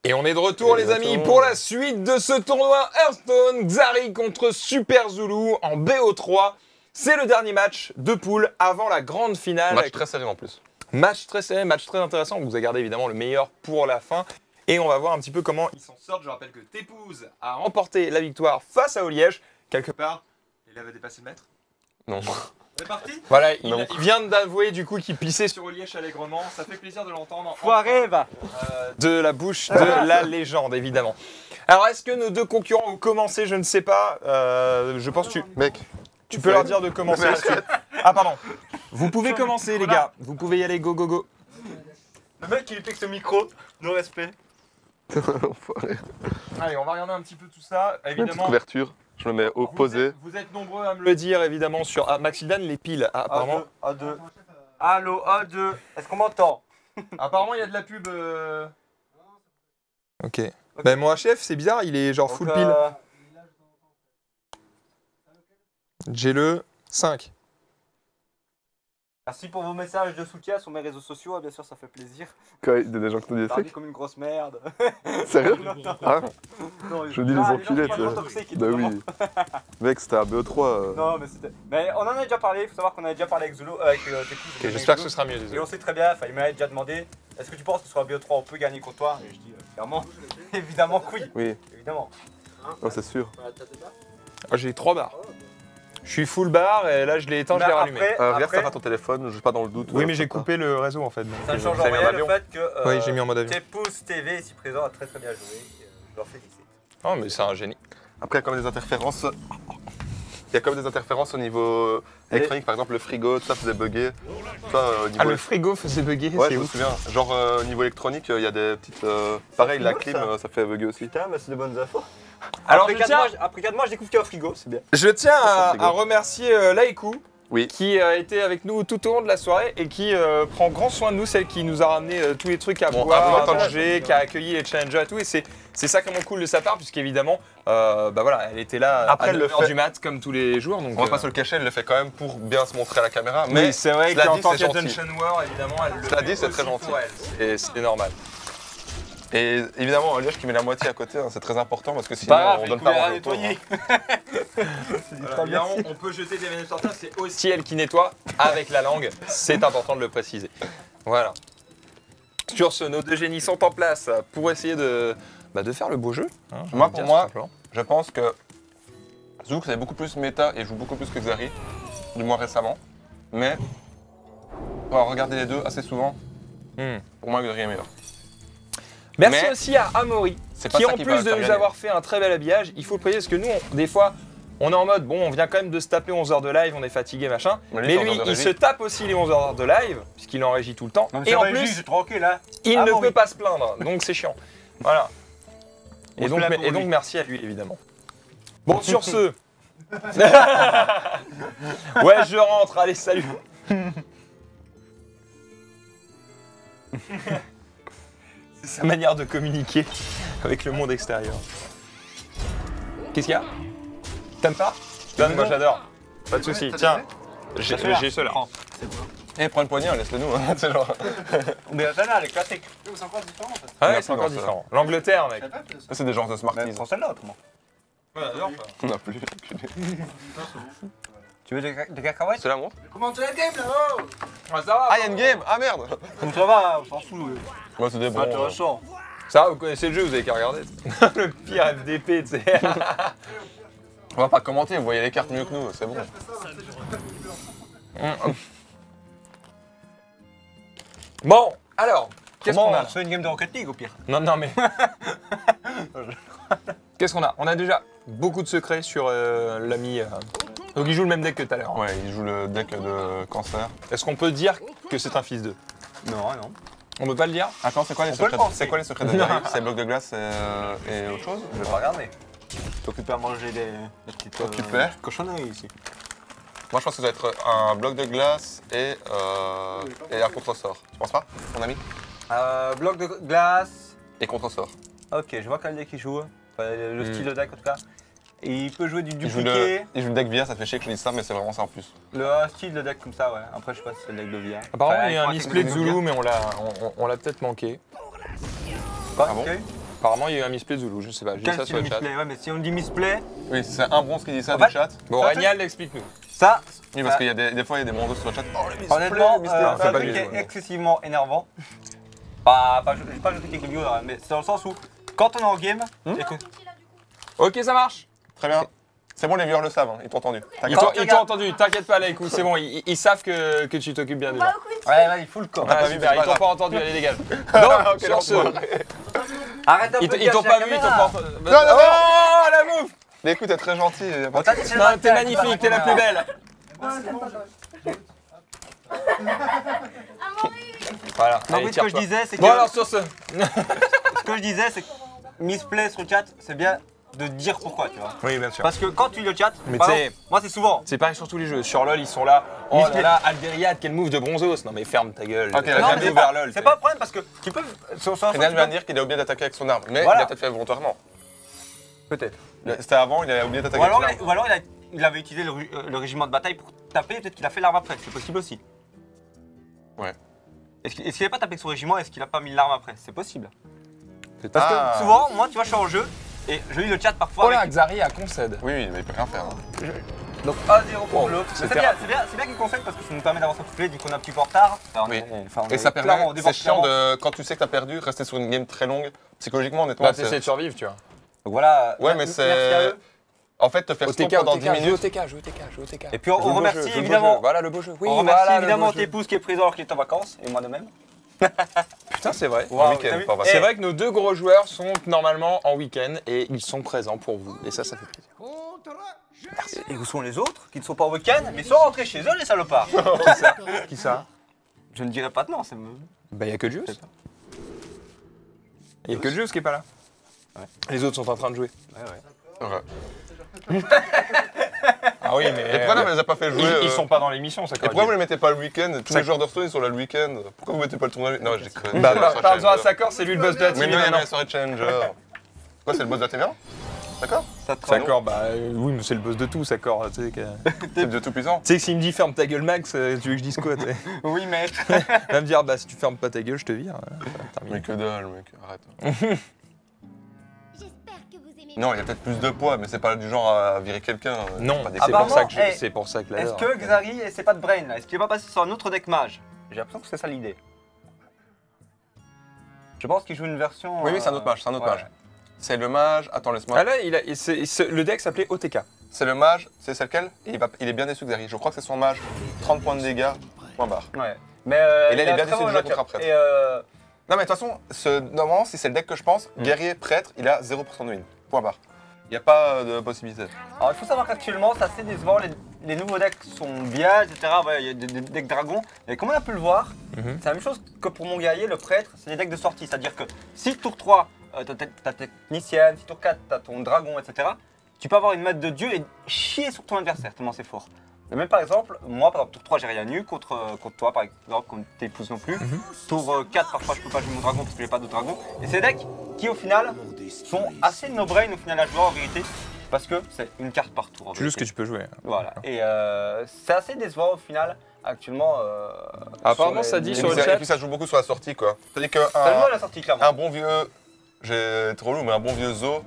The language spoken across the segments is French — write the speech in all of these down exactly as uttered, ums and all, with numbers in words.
Et on est de retour, les amis, pour la suite de ce tournoi Hearthstone. Xari contre Super Zulu en B O trois. C'est le dernier match de poule avant la grande finale. Match très serré en plus. Match très serré, match très intéressant. On vous a gardé évidemment le meilleur pour la fin. Et on va voir un petit peu comment ils s'en sortent. Je rappelle que Tepuz a remporté la victoire face à Oliège. Quelque part, il avait dépassé le maître. Non. C'est parti. Voilà, il, Non. il vient d'avouer du coup qu'il pissait sur Oliège allègrement. Ça fait plaisir de l'entendre. Foiré, va. Euh, de la bouche de la légende, évidemment. Alors, est-ce que nos deux concurrents ont commencé? Je ne sais pas. Euh, je pense que tu, Mec, tu peux leur dire de commencer. Est-ce que- Ah, pardon. Vous pouvez commencer, les gars. Vous pouvez y aller. Go, go, go. Le mec qui lui pique ce micro, no respect. Allez, on va regarder un petit peu tout ça. petite Évidemment, couverture. Je me mets au vous posé. êtes, vous êtes nombreux à me le dire, évidemment, sur ah, Maxildan, les piles. Ah, apparemment, A deux. Allô, A deux. Est-ce qu'on m'entend? apparemment, il y a de la pub. euh. Ok. Ben, mon H F, c'est bizarre, il est genre full Donc, pile. euh, J'ai le cinq. Merci pour vos messages de soutien sur mes réseaux sociaux, bien sûr, ça fait plaisir. Quoi, il y a des gens qui te disent Parler comme une grosse merde. Sérieux? Ah, Non, je dis les ah, enculés, gens tu sont sais. toxiques et Bah tout, oui. vraiment. Mec, c'était à B O trois. euh. Non, mais c'était. Mais on en a déjà parlé, il faut savoir qu'on a déjà parlé avec Zulu, avec euh, Tepuz. Ok, j'espère que ce sera mieux, Et désolé. on sait très bien, enfin, il m'a déjà demandé est-ce que tu penses que sur la B O trois on peut gagner contre toi? Et je dis euh, clairement, évidemment que oui, Oui, évidemment. non, c'est sûr. Ah, j'ai trois barres. Je suis full bar et là je l'ai éteint, je l'ai Bah, rallumé. après, Euh, regarde, après, ça va ton téléphone, je suis pas dans le doute. Oui, euh, mais j'ai ça. coupé le réseau en fait. donc, ça ne euh, change vous en avez mis rien en le avion. fait que euh, Oui, j'ai mis en mode avion. Tepuz T V ici présent a très très bien joué. et, euh, Je leur félicite. Oh, mais c'est un génie. Après, il y a quand même des interférences. Il y a quand même des interférences au niveau électronique, par exemple le frigo, tout ça faisait bugger. Toi, euh, au niveau Ah, le frigo faisait bugger, Ouais, c'est je me ouf. souviens. Genre euh, au niveau électronique, il y a des petites. euh, Pareil, la frigo, clim, ça. euh, ça fait bugger aussi. Putain, mais c'est de bonnes infos. Alors, après je quatre tiens, mois, j- après quatre mois, je découvre qu'il y a un frigo, c'est bien. je tiens à, frigo. à remercier euh, Laiku, Oui. qui a été avec nous tout au long de la soirée et qui euh, prend grand soin de nous, celle qui nous a ramené euh, tous les trucs à Bon, boire, avant à d'entendre- manger, qui a accueilli les challengers et tout. Et c'est c'est sacrément cool de sa part, puisqu'évidemment, euh, bah voilà, elle était là Après, à elle le neuf heures fait. du mat, comme tous les jours. Donc, On va euh, pas se le cacher, elle le fait quand même pour bien se montrer à la caméra. mais Mais c'est vrai cela qu'en dit, tant c'est gentil. qu'attention war, évidemment, elle le Cela fait dit, c'est très aussi gentil. pour elle. Et c'est normal. Et évidemment, Oliège qui met la moitié à côté, hein, c'est très important parce que sinon Pas grave, on les donne pas couverts à mon retour. nettoyer. hein. Voilà, évidemment, on peut jeter des vénus sur terre, c'est aussi elle qui nettoie avec la langue, c'est important de le préciser. Voilà. Sur ce, nos deux génies sont en place pour essayer de, bah, de faire le beau jeu. hein, j'ai Moi, envie de pour dire, moi, tout simplement. Je pense que Zouk c'est beaucoup plus méta et joue beaucoup plus que Xari, du moins récemment. Mais on va regarder les deux assez souvent. Hmm. Pour moi, Xari est meilleur. Merci Mais aussi à Amaury, c'est pas qui ça en qui plus va de faire nous gagner. avoir fait un très bel habillage, il faut le préciser parce que nous, on- des fois, on est en mode, bon, on vient quand même de se taper onze heures de live, on est fatigué, machin. Mais lui, Mais c'est en lui, heure de il régie. se tape aussi les onze heures de live, puisqu'il en régit tout le temps. Et en plus, c'est tranquille, hein. il Ah ne bon, peut oui. pas se plaindre, donc c'est chiant. Voilà. On Et se donc, plaint pour et donc lui. merci à lui, évidemment. Bon, sur ce... ouais, je rentre, allez, salut. C'est sa manière de communiquer avec le monde extérieur. Qu'est-ce qu'il y a? T'aimes pas? Donne, moi j'adore. Pas de soucis, tiens. J'ai j'ai ceux-là. Eh, prends le poignet, hein, laisse-le nous. hein, c'est genre... Mais celle-là, elle est classique. C'est encore différent en fait. Ah ouais, Merci, c'est encore non, différent. L'Angleterre, mec. Ça, c'est des gens de Mais Smarties. prends celle-là autrement. Ouais, j'adore. On n'a plus. Tu veux des, ca- des cacahuètes? C'est la montre. Comment tu la game là-haut? Ah, ça va. Ah, il y a une game. Ah merde. Comme ça va, on s'en fout. Moi, c'est des C'est bons. intéressant. Ça va, vous connaissez le jeu, vous avez qu'à regarder. Le pire F D P, tu sais. On va pas commenter, vous voyez les cartes mieux que nous, c'est bon. Bon, alors, qu'est-ce Comment qu'on a on là? se fait une game de Rocket League au pire? Non, non, mais. Qu'est-ce qu'on a? On a déjà beaucoup de secrets sur euh, l'ami. euh, Donc, il joue le même deck que tout à l'heure. Ouais, il joue le deck de cancer. Est-ce qu'on peut dire que c'est un fils d'eux? Non, non. On peut pas le dire? Attends, c'est quoi les On peut le secrets penser. C'est quoi les secrets de Xari? C'est bloc de glace et, euh, et autre chose? Je vais pas regarder. T'occupes à manger des, des petites euh, Occupé. cochonneries ici. Moi, je pense que ça doit être un bloc de glace et, euh, et un contre-sort. Tu penses pas, mon ami? Euh, bloc de glace. Et contre-sort. Ok, je vois quel deck il joue. Enfin, le Hmm. style de deck en tout cas. Et il peut jouer du Il joue, le, dupliqué. il joue le deck V R, ça te fait chier que je dise ça, mais c'est vraiment ça en plus. Le euh, style de deck comme ça, ouais. Après, je sais pas si c'est le deck de V R. Apparemment, Enfin, il y a faut un un misplay de technique Zulu, mais on l'a on, on- on l'a peut-être manqué. Quoi, Ah bon ok. Apparemment, il y a eu un misplay Zulu, je sais pas, j'ai dit Quel ça sur le style chat. misplay? Ouais, mais si on dit misplay, Oui, c'est un bronze qui dit ça En du fait- chat. Bon, Ça, Ragnal, explique-nous. ça, Oui, parce ça- qu'il y a des, des fois, il y a des bronzos sur le chat. Oh, le misplay, honnêtement, le misplay. euh, Ah, c'est faut un pas truc les qui est jouer, non. excessivement énervant. Pas, pas, je vais pas jeter quelques vidéos, là, mais c'est dans le sens où, quand on est en game, Hmm et que- Ok, ça marche. Très bien. C'est bon, les viewers le savent, hein, ils t'ont entendu. Ils T'inquiète t'ont pas. tu ils regardes- t'ont entendu, t'inquiète pas, Laikou, c'est bon, ils, ils savent que, que tu t'occupes bien des gens. Ouais, ouais, il faut le corps. Ah, Ah, pas vu, super, c'est ils pas t'ont grave. pas entendu, allez dégage. Donc, Quel sur ce, enfoiré. Arrête un ils peu t- de ils t'ont gaffe, pas il y vu, a ils la t'ont pas caméra. entendu. Non, non, Oh, la mouf. Mais écoute, t'es très gentil. y a pas On de- t'a dit, c'est le Non, matin, t'es tu magnifique, vas t'es la plus belle. Voilà, Non, allez, oui, ce que je tire-toi. disais, c'est que. Bon alors sur ce, Ce que je disais, c'est que misplay sur le chat, c'est bien de dire pourquoi, tu vois. oui bien sûr. Parce que quand tu le chat, Mais par tu sais- exemple, moi c'est souvent. C'est pareil sur tous les jeux. Sur LoL, ils sont là. Oh là Misplay. là, Alberiad, quel move de bronzos. Non mais ferme ta gueule. Ok, T'as la Non, jamais mais c'est ouvert pas, LoL. c'est t'es- pas un problème parce que tu peux. Sur, sur un Renan tu vient peux- de dire qu'il a oublié d'attaquer avec son arme, mais Voilà. il a peut-être fait volontairement. Peut-être. C'était avant, il a oublié d'attaquer Ou avec alors, son il, arme. a- ou alors il, a- il avait utilisé le, ru- euh, le régiment de bataille pour taper, peut-être qu'il a fait l'arme après, c'est possible aussi. Ouais. Est-ce qu'il n'avait pas tapé avec son régiment, est-ce qu'il a pas mis l'arme après? C'est possible. Peut-être. Parce Ah. que souvent, moi tu vois, je suis en jeu et je lis le chat parfois. Oh là, avec- Xari a concède. Oui, oui, mais il peut rien faire. hein. Donc un zéro pour Wow, l'autre. Mais c'était C'est bien, rapide. c'est bien, c'est bien qu'il conseille parce que ça nous permet d'avancer un petit peu, du coup on est un petit peu en retard. Enfin, on Oui. est- enfin, on Et est ça clairement, permet, on dépense c'est chiant clairement. de, quand tu sais que t'as perdu, rester sur une game très longue. Psychologiquement, honnêtement, Bah c'est- t'essaies de survivre, tu vois. Donc voilà. Ouais, mer- mais merci à c'est. eux. En fait, te faire Au stop T K, pendant au T K, dix joue au minutes. T K, joue au T K, joue au T K. Et puis on, Joue le on beau remercie jeu, joue le beau évidemment. jeu. Voilà le beau jeu. Oui, on remercie voilà, le évidemment beau jeu. tes pouces qui est présent alors qu'il est en vacances et moi de même. Putain, c'est vrai. En Waouh, week-end, t'as vu pas en Eh, C'est vrai que nos deux gros joueurs sont normalement en week-end et ils sont présents pour vous. Et ça, ça fait plaisir. Et où sont les autres qui ne sont pas au week-end mais sont rentrés chez eux les salopards? Qui ça? Je ne dirais pas de nom, c'est. Bah, y a que Juice. Y a que Juice qui est pas là. Les autres sont en train de jouer. Ouais. Ah oui, mais. Et pourquoi on les a pas fait jouer Ils, euh, ils sont pas dans l'émission, ça Et pourquoi vous les mettez pas le week-end? Tous Ça- les joueurs d'Hearthstone ils sont là le week-end. Pourquoi vous mettez pas le tournoi? Non, je déconne. Bah, C'est la par- soirée par besoin à Challenger. Sakor, c'est lui le boss de la Mais team. non, il y en a maintenant. la soirée Challenger. Quoi, c'est le boss de la T V un? D'accord. Ça te Sakor, bah euh, oui, mais c'est le boss de tout, Sakor. Tu sais que, C'est de tout puissant. tu sais que s'il me dit ferme ta gueule, Max, euh, tu veux que je dise quoi? Tu sais Oui, mec. Il va me dire, bah si tu fermes pas ta gueule, je te vire. Voilà, ça va terminer. Mais que dalle, mec, arrête. J'espère que vous aimez. Non, il y a peut-être plus de poids, mais c'est pas du genre à virer quelqu'un. Non, pas des- c'est pour ça que je- Apparemment, c'est pour ça que je Est-ce l'adore. que Xari, et c'est pas de brain là, est-ce qu'il est pas passé sur un autre deck mage? J'ai l'impression que c'est ça l'idée. Je pense qu'il joue une version. Oui, oui, c'est un autre mage, c'est un autre mage. C'est le mage. Attends, laisse-moi. Ah là, il a, il- c'est- c'est- le deck s'appelait O T K. C'est le mage, c'est c'est lequel? Et il, va, il est bien déçu, Xari. Je crois que c'est son mage. trente points de dégâts, point barre. Ouais. Mais euh, Et là, il est a bien très déçu bon de jouer match-up. contre un prêtre. Et euh, Non, mais de toute façon, ce, normalement, si c'est le deck que je pense, Mm. guerrier, prêtre, il a zéro pour cent de win. Point barre. Il n'y a pas euh, de possibilité. alors, il faut savoir qu'actuellement, c'est assez décevant. Les, les nouveaux decks sont bien, et cetera. Ouais, il y a des, des decks dragons. Et comme on a pu le voir, Mhm. c'est la même chose que pour mon guerrier, le prêtre, c'est des decks de sortie. C'est-à-dire que si tour trois, euh, t'as ta ta technicienne, si tour quatre, t'as ton dragon, et cetera, tu peux avoir une maître de dieu et chier sur ton adversaire, tellement c'est fort. Mais même par exemple, moi, par exemple, tour trois, j'ai rien eu contre, euh, contre toi, par exemple, contre tes épouses non plus. Mhm. Tour euh, quatre, parfois, je peux pas jouer mon dragon parce que j'ai pas de dragon. Et c'est des decks qui, au final, sont assez no-brain au final à jouer en vérité. Parce que c'est une carte par tour. en C'est juste que vérité. tu peux jouer. Voilà. Et euh, c'est assez décevant au final, actuellement. Euh, Apparemment, sur ça les- dit les- sur et, le puis, chat. et puis ça joue beaucoup sur la sortie, quoi. C'est-à-dire qu'un Ça joue à la sortie, clairement. un bon vieux. J'ai trop relou, mais un bon vieux Zo,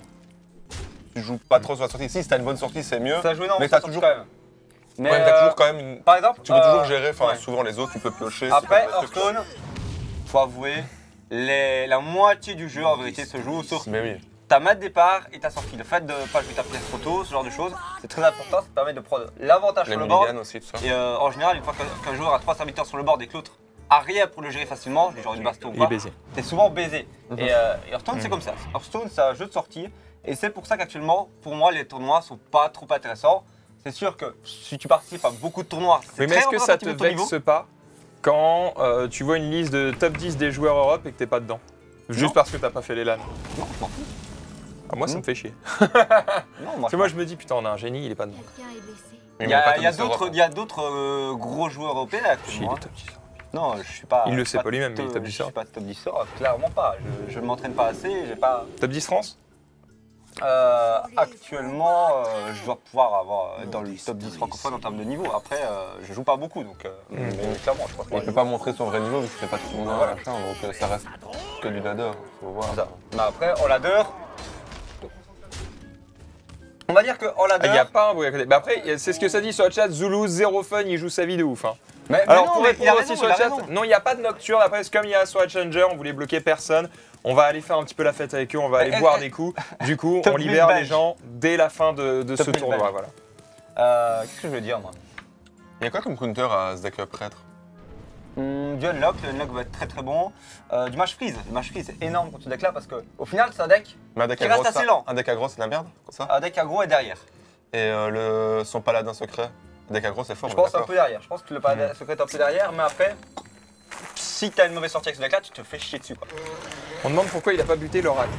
tu joues pas trop sur la sortie. Si, si t'as une bonne sortie, c'est mieux. Ça joue énormément mais sur la t'as sortie, toujours- quand même. Mais Ouais, mais t'as euh, toujours quand même une. par exemple, Tu peux euh, toujours gérer, enfin, ouais. souvent les autres, tu peux piocher. Après, c'est pas des trucs, Hearthstone, faut avouer, les- la moitié du jeu en vérité se joue sur Mais oui. ta main de départ et ta sortie. Le fait de pas jouer ta pièce trop tôt, ce genre de choses, c'est très important. Ça te permet de prendre l'avantage Les sur le board. mulligans aussi, tout ça. Et euh, en général, une fois qu'un qu'un joueur a trois serviteurs sur le board et que l'autre a rien pour le gérer facilement, genre une baston ou Il est pas, baisé. t'es souvent baisé. Mhm. Et, euh, et Hearthstone, c'est comme ça. Hearthstone, c'est un jeu de sortie. Et c'est pour ça qu'actuellement, pour moi, les tournois sont pas trop intéressants. C'est sûr que si tu participes à beaucoup de tournois, c'est Oui, mais très est-ce que ça te représentatif de ton niveau. vexe pas quand euh, tu vois une liste de top dix des joueurs Europe et que t'es pas dedans? Juste Non. parce que t'as pas fait les LAN? Non, je m'en fous. Ah, moi, ça Non. me fait chier. Non, moi, Parce que moi, je me dis, putain, on a un génie, il est pas dedans. Quelqu'un est blessé. Oui, Il y mais a, pas il y a comme ça, d'autres, Europe. il y a d'autres euh, gros joueurs européens là, Chier, il actuellement. est top dix. Non, je suis pas. Il le je suis sait pas lui-même, mais il est top- top dix Je suis Europe. pas top dix Europe, clairement pas. Je, je m'entraîne pas assez, j'ai pas. Top dix France? Euh, actuellement, euh, je dois pouvoir avoir euh, dans le top dix francophone en termes de niveau. Après, euh, je joue pas beaucoup, donc euh, mais clairement, je crois que Il peut pas montrer son vrai niveau vu qu'il fait pas tout le monde Voilà. machin, donc euh, ça reste que du ladder. Faut voir. ça. Mais après, en ladder, on va dire que en ladder. Il n'y a pas un bruit à côté. Bah après, c'est ce que ça dit sur le chat. Zulu, zéro fun, il joue sa vie de ouf. Hein. Mais, mais Alors non, pour mais il a répondre raison, aussi sur il le a chat, raison. non, il n'y a pas de nocturne. Après, c'est comme il y a sur la Challenger, on voulait bloquer personne. On va aller faire un petit peu la fête avec eux, on va aller Eh, boire eh, des coups. Du coup, Top on libère mille les belge. gens dès la fin de, de Top ce mille tournoi. belge. Voilà. Euh, Qu'est-ce que je veux dire, moi? Il y a quoi comme counter à Zdaka Prêtre? Hum, du unlock, le unlock va être très très bon. Euh, du match freeze, le match freeze c'est énorme contre ce deck là parce que au final c'est un deck, Mais un deck Qui aggro, reste assez ça- lent. Un deck aggro, c'est de la merde, comme ça. un deck aggro est derrière. Et euh, le, son paladin secret. Un deck aggro, c'est fort. Je on est pense un d'accord. peu derrière, je pense que le paladin secret est un peu derrière, mais après, si t'as une mauvaise sortie avec ce deck là, tu te fais chier dessus quoi. On demande pourquoi il n'a pas buté l'oracle.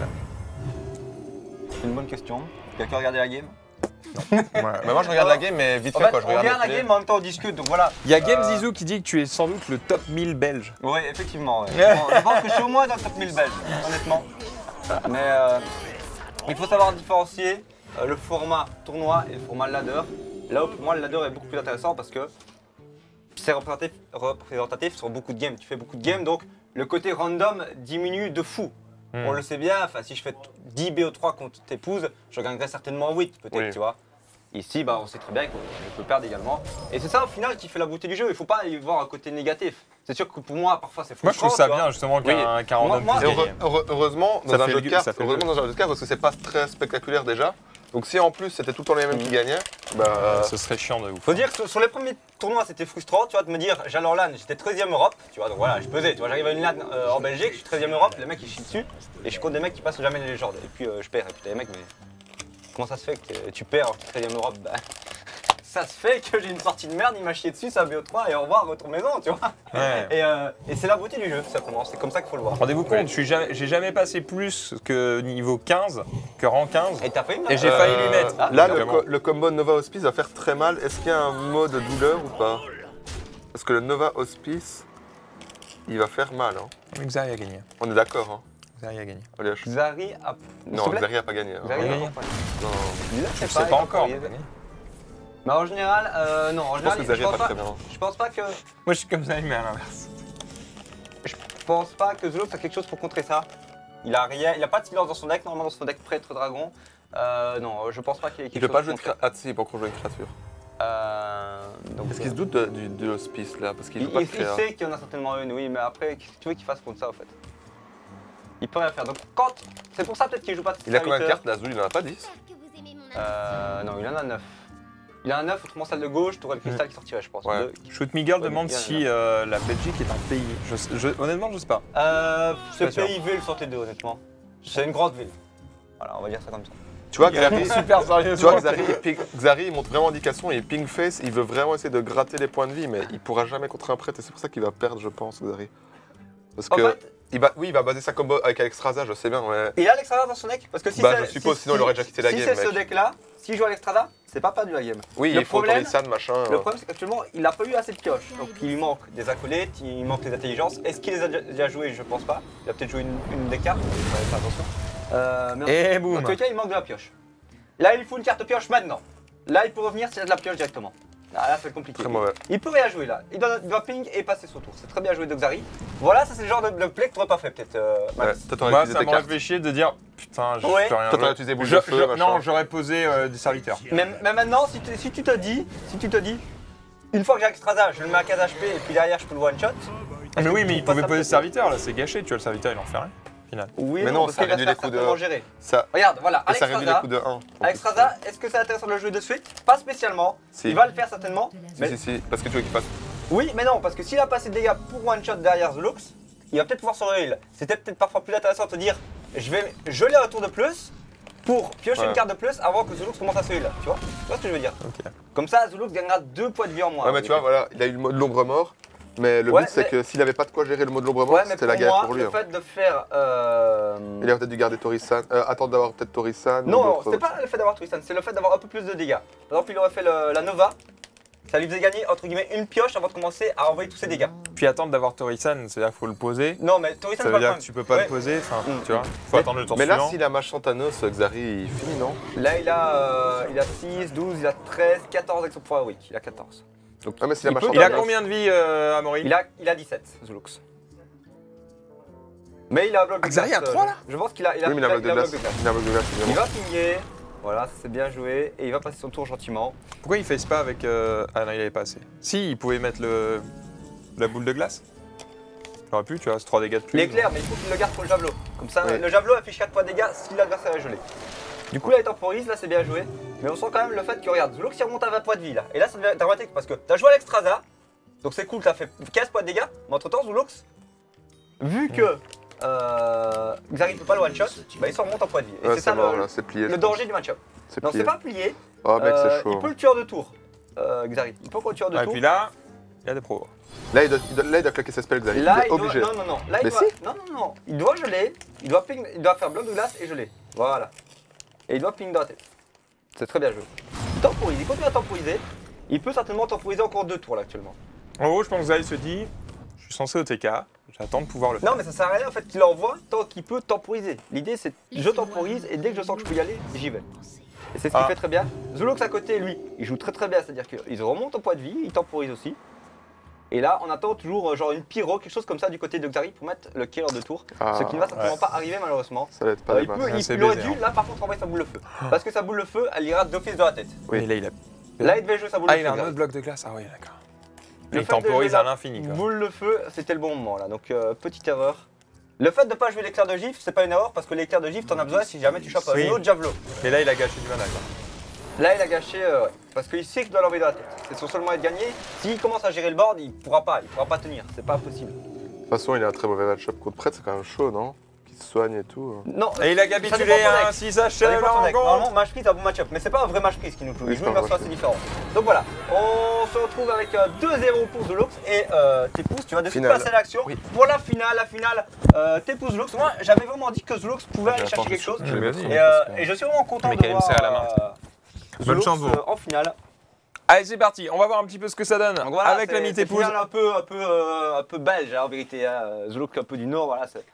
C'est une bonne question. Quelqu'un a regardé la game? Ouais. Mais moi je regarde la game, mais vite En fait, fait, quoi. Je on regarde regarde la télé. game mais en même temps on discute donc voilà. Il y a Game Euh, Zizou qui dit que tu es sans doute le top mille belge. Oui, effectivement. Ouais. Bon, je pense que je suis au moins dans le top mille belge, honnêtement. Mais euh, il faut savoir différencier euh, le format tournoi et le format ladder. Là où pour moi le ladder est beaucoup plus intéressant parce que c'est représentatif, représentatif sur beaucoup de games. Tu fais beaucoup de games donc le côté random diminue de fou. Hmm. On le sait bien, enfin, si je fais dix B O trois contre t'épouse, je gagnerai certainement huit peut-être, Oui. tu vois. Ici, bah, on sait très bien que je peux perdre également. Et c'est ça au final qui fait la beauté du jeu, il faut pas y voir un côté négatif. C'est sûr que pour moi, parfois c'est Moi je frustrant. trouve ça tu vois. bien justement qu'un qu'un Moi- random moi- puisse Et heure- gagner. heure- heureusement, dans Ça un fait jeu le- de cartes, ça fait le heureusement dans un jeu de cartes, parce que c'est pas très spectaculaire déjà. Donc si en plus c'était tout le temps les mêmes qui gagnaient, bah. Ce serait chiant de ouf. Faut dire que sur- sur les premiers tournois c'était frustrant, tu vois, de me dire j'allais en LAN, j'étais treizième Europe, tu vois, donc voilà, je pesais, tu vois, j'arrive à une LAN euh, en Belgique, je suis treizième Europe, les mecs ils chient dessus, et je suis contre des mecs qui passent jamais les légendes, et puis euh, je perds, et puis t'as les mecs, mais comment ça se fait que tu perds en treizième Europe? Bah, ça se fait que j'ai une sortie de merde, il m'a chié dessus, ça B O trois, et au revoir, retour maison, tu vois. Ouais. Et, euh, et c'est la beauté du jeu, tout simplement, c'est comme ça qu'il faut le voir. Rendez-vous compte, je suis jamais- j'ai jamais passé plus que niveau quinze, que rang quinze. Et t'as fait une Et j'ai Euh, failli lui mettre. ah, Là, le, Vraiment. co- le combo Nova Hospice va faire très mal. Est-ce qu'il y a un mode douleur ou pas? Parce que le Nova Hospice, il va faire mal. Hein. Xari a gagné. On est d'accord. Hein. Xari a gagné. Allez, je- Xari a... S'il Non, te plaît. Xari a pas gagné. hein. Xari a gagné. pas. Non, Il a Je fait sais pas encore. il a- Mais en général, euh, non, en je pense général, que Xari je a pense pas pas, très bien. je pense pas que, Moi je suis comme ça, mais à l'inverse. je pense pas que Zolox a quelque chose pour contrer ça. Il a rien, il a pas de silence dans son deck, normalement dans son deck prêtre dragon. Euh, non, je pense pas qu'il ait Il quelque peut chose pas pour jouer de contrer. créature. Ah, si, il peut encore jouer une créature. Euh, donc, Est-ce qu'il se doute de, du, de l'hospice là? Parce qu'il il, joue pas de il- il créa. sait qu'il y en a certainement une, oui, mais après, qu'est-ce que tu veux qu'il fasse contre ça en fait? Il peut rien faire. Donc quand, c'est pour ça peut-être qu'il joue pas de Il a combien de serviteur. cartes? L'Azul, il en a pas dix. Euh, non, il en a neuf. Il a un neuf, autrement celle de gauche, t'aurais le cristal qui sortirait, je pense. Ouais. Deux. Shoot Me Girl Ouais, demande il y en a si euh, la Belgique est un pays. Je, sais- je- honnêtement, je sais pas. Euh, c'est Pas sûr. P I V le sortait deux honnêtement. C'est une grande ville. Voilà, on va dire ça comme ça. Tu vois, Xari, Super tu vois, sérieusement. Xari, il ping- Xari, il montre vraiment indication, il ping face, il veut vraiment essayer de gratter les points de vie, mais il pourra jamais contre un prêtre et c'est pour ça qu'il va perdre, je pense, Xari. Parce En que, fait, il va, oui, il va baser sa combo avec Alexstrasza, je sais bien, ouais. il a l'extrada dans son deck parce que si Bah, c'est- je suppose, si- sinon il si- aurait déjà quitté la si game, c'est ce mec. deck là, s'il joue à l'extrada, c'est pas perdu la game. Oui, Le il faut problème- Torisan, machin. Le euh. problème c'est qu'actuellement il a pas eu assez de pioches. Donc il lui manque des acolytes, il lui manque des intelligences. Est-ce qu'il les a déjà- déjà jouées? Je pense pas. Il a peut-être joué une, une des cartes, il faut faire attention. Euh, mais en- Et Dans boum. tous les cas, il manque de la pioche. Là, il faut une carte pioche maintenant. Là, il peut revenir s'il y a de la pioche directement. Ah, là, c'est compliqué. Très mauvais. Il peut rien jouer là. Il doit, il doit ping et passer son tour. C'est très bien joué de Xari. Voilà, ça c'est le genre de, de play que tu n'aurais pas fait peut-être. euh, Ouais, Max. toi, t'aurais Moi, utilisé ça tes m'aurait cartes. fait chier de dire putain, je Ouais. peux rien Toi, t'aurais jouer. utilisé boule Je- de feu, je- machin. Non, j'aurais posé euh, des serviteurs. Mais, mais maintenant, si, tu- si tu te dis, si tu te dis, une fois que j'ai Extraza, je le mets à quinze H P et puis derrière je peux le one shot. Ah, mais oui, mais il pouvait poser ça serviteur là, c'est gâché. Tu vois, le serviteur il en fait rien. Oui, Mais non, parce ça qu'il va réduit se les faire coups de- certainement gérer. Ça, Regarde, voilà, et ça réduit les Alexstrasza. coups de un. Alexstrasza, est-ce que c'est intéressant de le jouer de suite? Pas spécialement. Si. Il va le faire certainement. Si, Mais si, si, parce que tu veux qu'il fasse. oui, mais non, parce que s'il a passé de dégâts pour one shot derrière The Lux, il va peut-être pouvoir se heal. C'était peut-être parfois plus intéressant de te dire je vais geler un tour de plus pour piocher Ouais. une carte de plus avant que The Lux commence à se heal. Tu vois? Tu vois ce que je veux dire? Ok. Comme ça, The Lux gagnera deux points de vie en moins. Ouais, mais tu vois, voilà, il a eu le mot de l'ombre mort. Mais le Ouais, but, c'est mais- que s'il avait pas de quoi gérer le mot de l'ombre mort, Ouais, mais c'était pour la guerre moi, pour lui. le hein. fait de faire. euh, Il aurait peut-être dû garder Torisan. Euh, attendre d'avoir peut-être Torisan. ou Non, d'autres- c'était pas le fait d'avoir Tristan, c'est le fait d'avoir un peu plus de dégâts. Par exemple, il aurait fait le- la Nova, ça lui faisait gagner entre guillemets une pioche avant de commencer à envoyer tous ses dégâts. Puis attendre d'avoir Torisan, c'est-à-dire qu'il faut le poser. Non, mais Torisan, Ça c'est veut pas dire le que tu problème. peux pas Ouais. le poser, enfin, Mm. tu vois. Faut Mais- attendre le tour Mais là, suivant. s'il a machin Thanos, Xari, il finit, non? Là, il a, euh, il a six, douze, il a treize, quatorze avec son pouvoir weak. Il a quatorze. Donc, Ah, mais s'il a il machin peut Il a Thanos. combien de vie, euh, Amaury? il a, il a dix-sept, Zulux. Mais il a un bloc de Xari glace. a trois, euh, là Je pense qu'il a, il a, Oui, mais il a un bloc de il a un glace. bloc de glace. Il a un bloc de glace, Il évidemment. va pigner. Voilà, ça c'est bien joué. Et il va passer son tour gentiment. Pourquoi il face pas avec. euh, Ah non, il avait pas assez. Si, il pouvait mettre le... la boule de glace. Il aurait pu, tu vois, c'est trois dégâts de plus. L'éclair, mais il faut qu'il le garde pour le javelot. Comme ça, Oui. le javelot affiche quatre points de dégâts si l'adversaire est gelé. Du coup, là, il temporise, là, c'est bien joué. Mais on sent quand même le fait que, regarde, Zulux il remonte à vingt points de vie là. Et là, ça devient dramatique parce que t'as joué à l'extraza. Donc c'est cool, t'as fait quinze points de dégâts. Mais entre temps, Zulux, vu que euh, Xari peut pas le one shot, bah, il se remonte en points de vie. Et Ouais, c'est c'est ça mort, le, là, c'est plié. je le pense. danger du match-up. C'est Non, plié. c'est pas plié. Oh, mec, Euh, c'est chaud. il peut le tuer en deux tours, euh, Xari. Il peut encore le tuer en deux Ah, et tours. puis là, il y a des pros. Là, il doit, il doit- là, il doit claquer ses spells, Xari. Là, il est il doit, obligé. non, non, non. Là, il Mais doit, non, non, non. Il doit geler. Il doit, ping, il doit faire bloc de glace et geler. Voilà. Et il doit ping dans la tête. C'est très bien joué. Il temporise. Il continue à temporiser. Il peut certainement temporiser encore deux tours là actuellement. En gros, je pense que Xari se dit, je suis censé O T K, j'attends de pouvoir le faire. Non, mais ça sert à rien en fait qu'il envoie tant qu'il peut temporiser. L'idée c'est je temporise et dès que je sens que je peux y aller, j'y vais. Et c'est ce qu'il Ah. fait très bien. Zulux à côté, lui, il joue très très bien. C'est-à-dire qu'il remonte en poids de vie, il temporise aussi. Et là, on attend toujours euh, genre une pyro, quelque chose comme ça du côté de Xari pour mettre le kill en deux tours. Ah, ce qui ne va certainement ouais. pas arriver malheureusement. Ça va être pas Euh, des il, peut, masses. il, c'est il aurait baisé, dû hein. là par contre envoyer sa boule de feu. Parce que sa boule de feu, elle ira d'office dans la tête. Oui. Et là, il a. Là, il devait jouer sa boule Ah, de il feu. a un Xari. autre bloc de glace. Ah oui, d'accord. Le Il fait de temporise jouer à la l'infini, quoi. Boule de feu, c'était le bon moment là. Donc euh, petite erreur. Le fait de ne pas jouer l'éclair de gifle, c'est pas une erreur parce que l'éclair de gifle, t'en as besoin si jamais tu chopes Oui. un autre javelot. Et là, il a gâché du mana, quoi. Là, il a gâché, euh, ouais, parce qu'il sait qu'il doit l'envoyer dans la tête. C'est son seul moyen de gagner. S'il commence à gérer le board, il pourra pas, il pourra pas tenir. C'est pas possible. De toute façon, il a un très mauvais match-up contre prêtre, c'est quand même chaud, non? Qui se soigne et tout. Non. Et il a ça capitulé, dépend de ton hein, deck. si ça Ça achève dépend de ton en deck. gros. Normalement, match prise, c'est un bon match-up, mais c'est pas un vrai match prise qui nous joue. Oui, Il joue c'est une pas un version vrai assez différente. Donc voilà, on se retrouve avec euh, deux zéro pour Zulux et euh, Tepous, tu vas de suite Finale. passer à l'action. Oui. Pour la finale, la finale, euh, Tepous Zulux. Moi, j'avais vraiment dit que Zulux pouvait aller chercher quelque chose. Je l'ai dit. Et, euh, et je suis vraiment content Mais de quand même voir serré à la main. euh, Bonne Zulux, chance, vous. euh, en finale. Allez, c'est parti. On va voir un petit peu ce que ça donne Donc voilà, avec c'est- l'ami c'est Tepous. finale un peu, un peu, euh, un peu belge hein, en vérité. Hein. Zulux un peu du nord, voilà. c'est-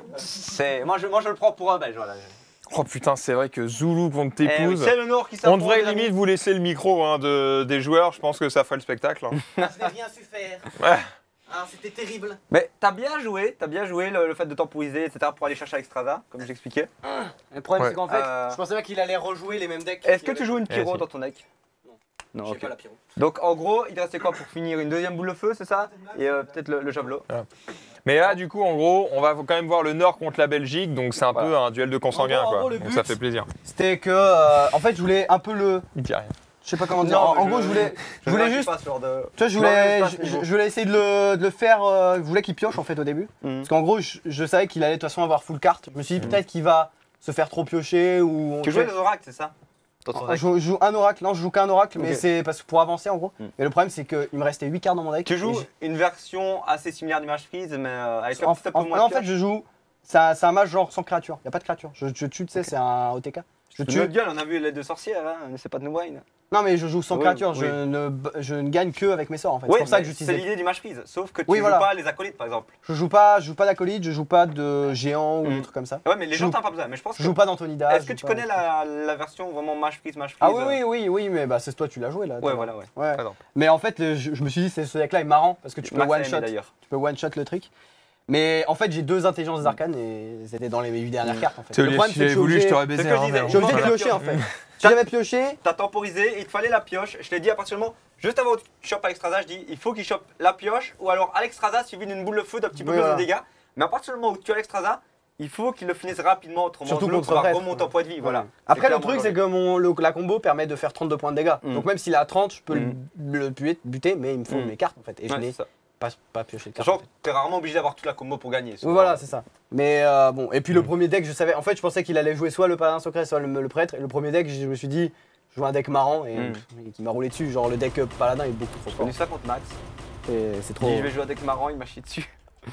C'est, moi, je, moi je le prends pour un belge. Voilà. Oh putain, c'est vrai que Zulu contre Eh oui, Tepous. c'est le nord qui On s'affronte, devrait les amis. limite vous laisser le micro hein, de, des joueurs, je pense que ça ferait le spectacle. hein. Je n'ai rien su faire. Ouais. Ah, c'était terrible. Mais t'as bien joué, t'as bien joué le, le fait de temporiser, et cetera pour aller chercher à l'extraza, comme j'expliquais. Le problème, Ouais. c'est qu'en fait, Euh, je pensais pas qu'il allait rejouer les mêmes decks. Est-ce qu'il que tu avait- joues une pyro Eh, si. dans ton deck? Non. Non, J'ai ok. pas la pyro. Donc en gros, il te restait quoi pour finir? Une deuxième boule de feu, c'est ça? Et euh, peut-être le, le javelot. Mais là, du coup, en gros, on va quand même voir le Nord contre la Belgique, donc c'est un Voilà. peu un duel de consanguins, En gros, en quoi. gros, le Donc but- ça fait plaisir. C'était que, euh, en fait, je voulais un peu le. Il dit rien. Je sais pas comment dire. Non, en en je- gros, je voulais, je Je voulais lâche juste. pas ce genre de... Tu vois, je Non, voulais, mais je, c'est pas à ce niveau. je voulais essayer de le, de le faire. euh, je voulais qu'il pioche en fait au début. Mhm. Parce qu'en gros, je, je savais qu'il allait de toute façon avoir full carte. Je me suis dit peut-être qu'il va se faire trop piocher ou. Tu jouais les oracles, c'est ça? Dans ton Ah, deck. je, joue- je joue un oracle, non, je joue qu'un oracle, mais Ok. c'est parce que pour avancer en gros. Mm. Et le problème, c'est qu'il me restait huit cartes dans mon deck. Tu et joues j'ai- une version assez similaire du match freeze, mais euh, avec un En, petit peu en- moins non, en de fait, pioche. je joue. C'est un, c'est un match genre sans créature. Il n'y a pas de créature. Je, je tue, tu sais, c'est un O T K. Je Tu tue. notre gueule, on a vu les deux sorcières, hein, c'est pas de nous wine. Non, mais je joue sans Oui, créature. oui. Je, ne, je ne gagne que avec mes sorts en fait. Oui, c'est pour ça que c'est j'utilise. l'idée du match freeze, sauf que tu Oui, joues voilà. pas les acolytes par exemple. Je joue pas, je joue pas d'acolyte, je joue pas de géant ou Mm. des trucs comme ça. Ouais, mais les Je gens joue- t'en pas besoin, mais je pense Je que... joue pas d'Antonida. Est-ce je que joue tu pas- connais la, la version vraiment match freeze, match freeze Ah oui, oui, oui, oui, mais bah c'est toi, tu l'as joué là. Ouais, toi. voilà, ouais. Ouais. Pardon. Mais en fait, euh, je, je me suis dit, c'est- ce deck-là est marrant parce que tu peux Max a one aimé, shot. d'ailleurs. Tu peux one shot le truc. Mais en fait, j'ai deux intelligences des arcanes et c'était dans les huit dernières Mm. cartes en fait. Tu Le problème, c'est que je suis obligé, baisé. C'est ce que je disais. hein, je suis obligé de Voilà. piocher en fait. Si j'avais pioché, T'as temporisé, il te fallait la pioche. Je l'ai dit à partir du moment, juste avant que tu chopes à l'extraza, je dis il faut qu'il chope la pioche ou alors à l'extraza suivi d'une boule de feu d'un petit peu Oui, plus voilà. de dégâts. Mais à partir du moment où tu as l'extraza, il faut qu'il le finisse rapidement, autrement Surtout Zulux contre va prêtre. remonter en poids de vie. Voilà. Après, le clairement truc, le c'est que mon, le- la combo permet de faire trente-deux points de dégâts. Mm. Donc, même s'il est à trente, je peux Mm. le, le buter, buter, mais il me faut Mm. mes cartes en fait. Et je Ouais, n'ai c'est ça. pas, pas pioché de cartes. Sachant en que fait. t'es rarement obligé d'avoir toute la combo pour gagner. Oui, souvent. voilà, c'est ça. Mais euh, bon, et puis le premier deck, je savais. En fait, je pensais qu'il allait jouer soit le paladin secret, soit le, le prêtre. Et le premier deck, je me suis dit, je joue un deck marrant et, Mm. et qui m'a roulé dessus. Genre, le deck euh, paladin est beaucoup trop J'ai fort. connu ça contre Max. Et c'est Il trop. dit je vais jouer un deck marrant, il m'a chié dessus.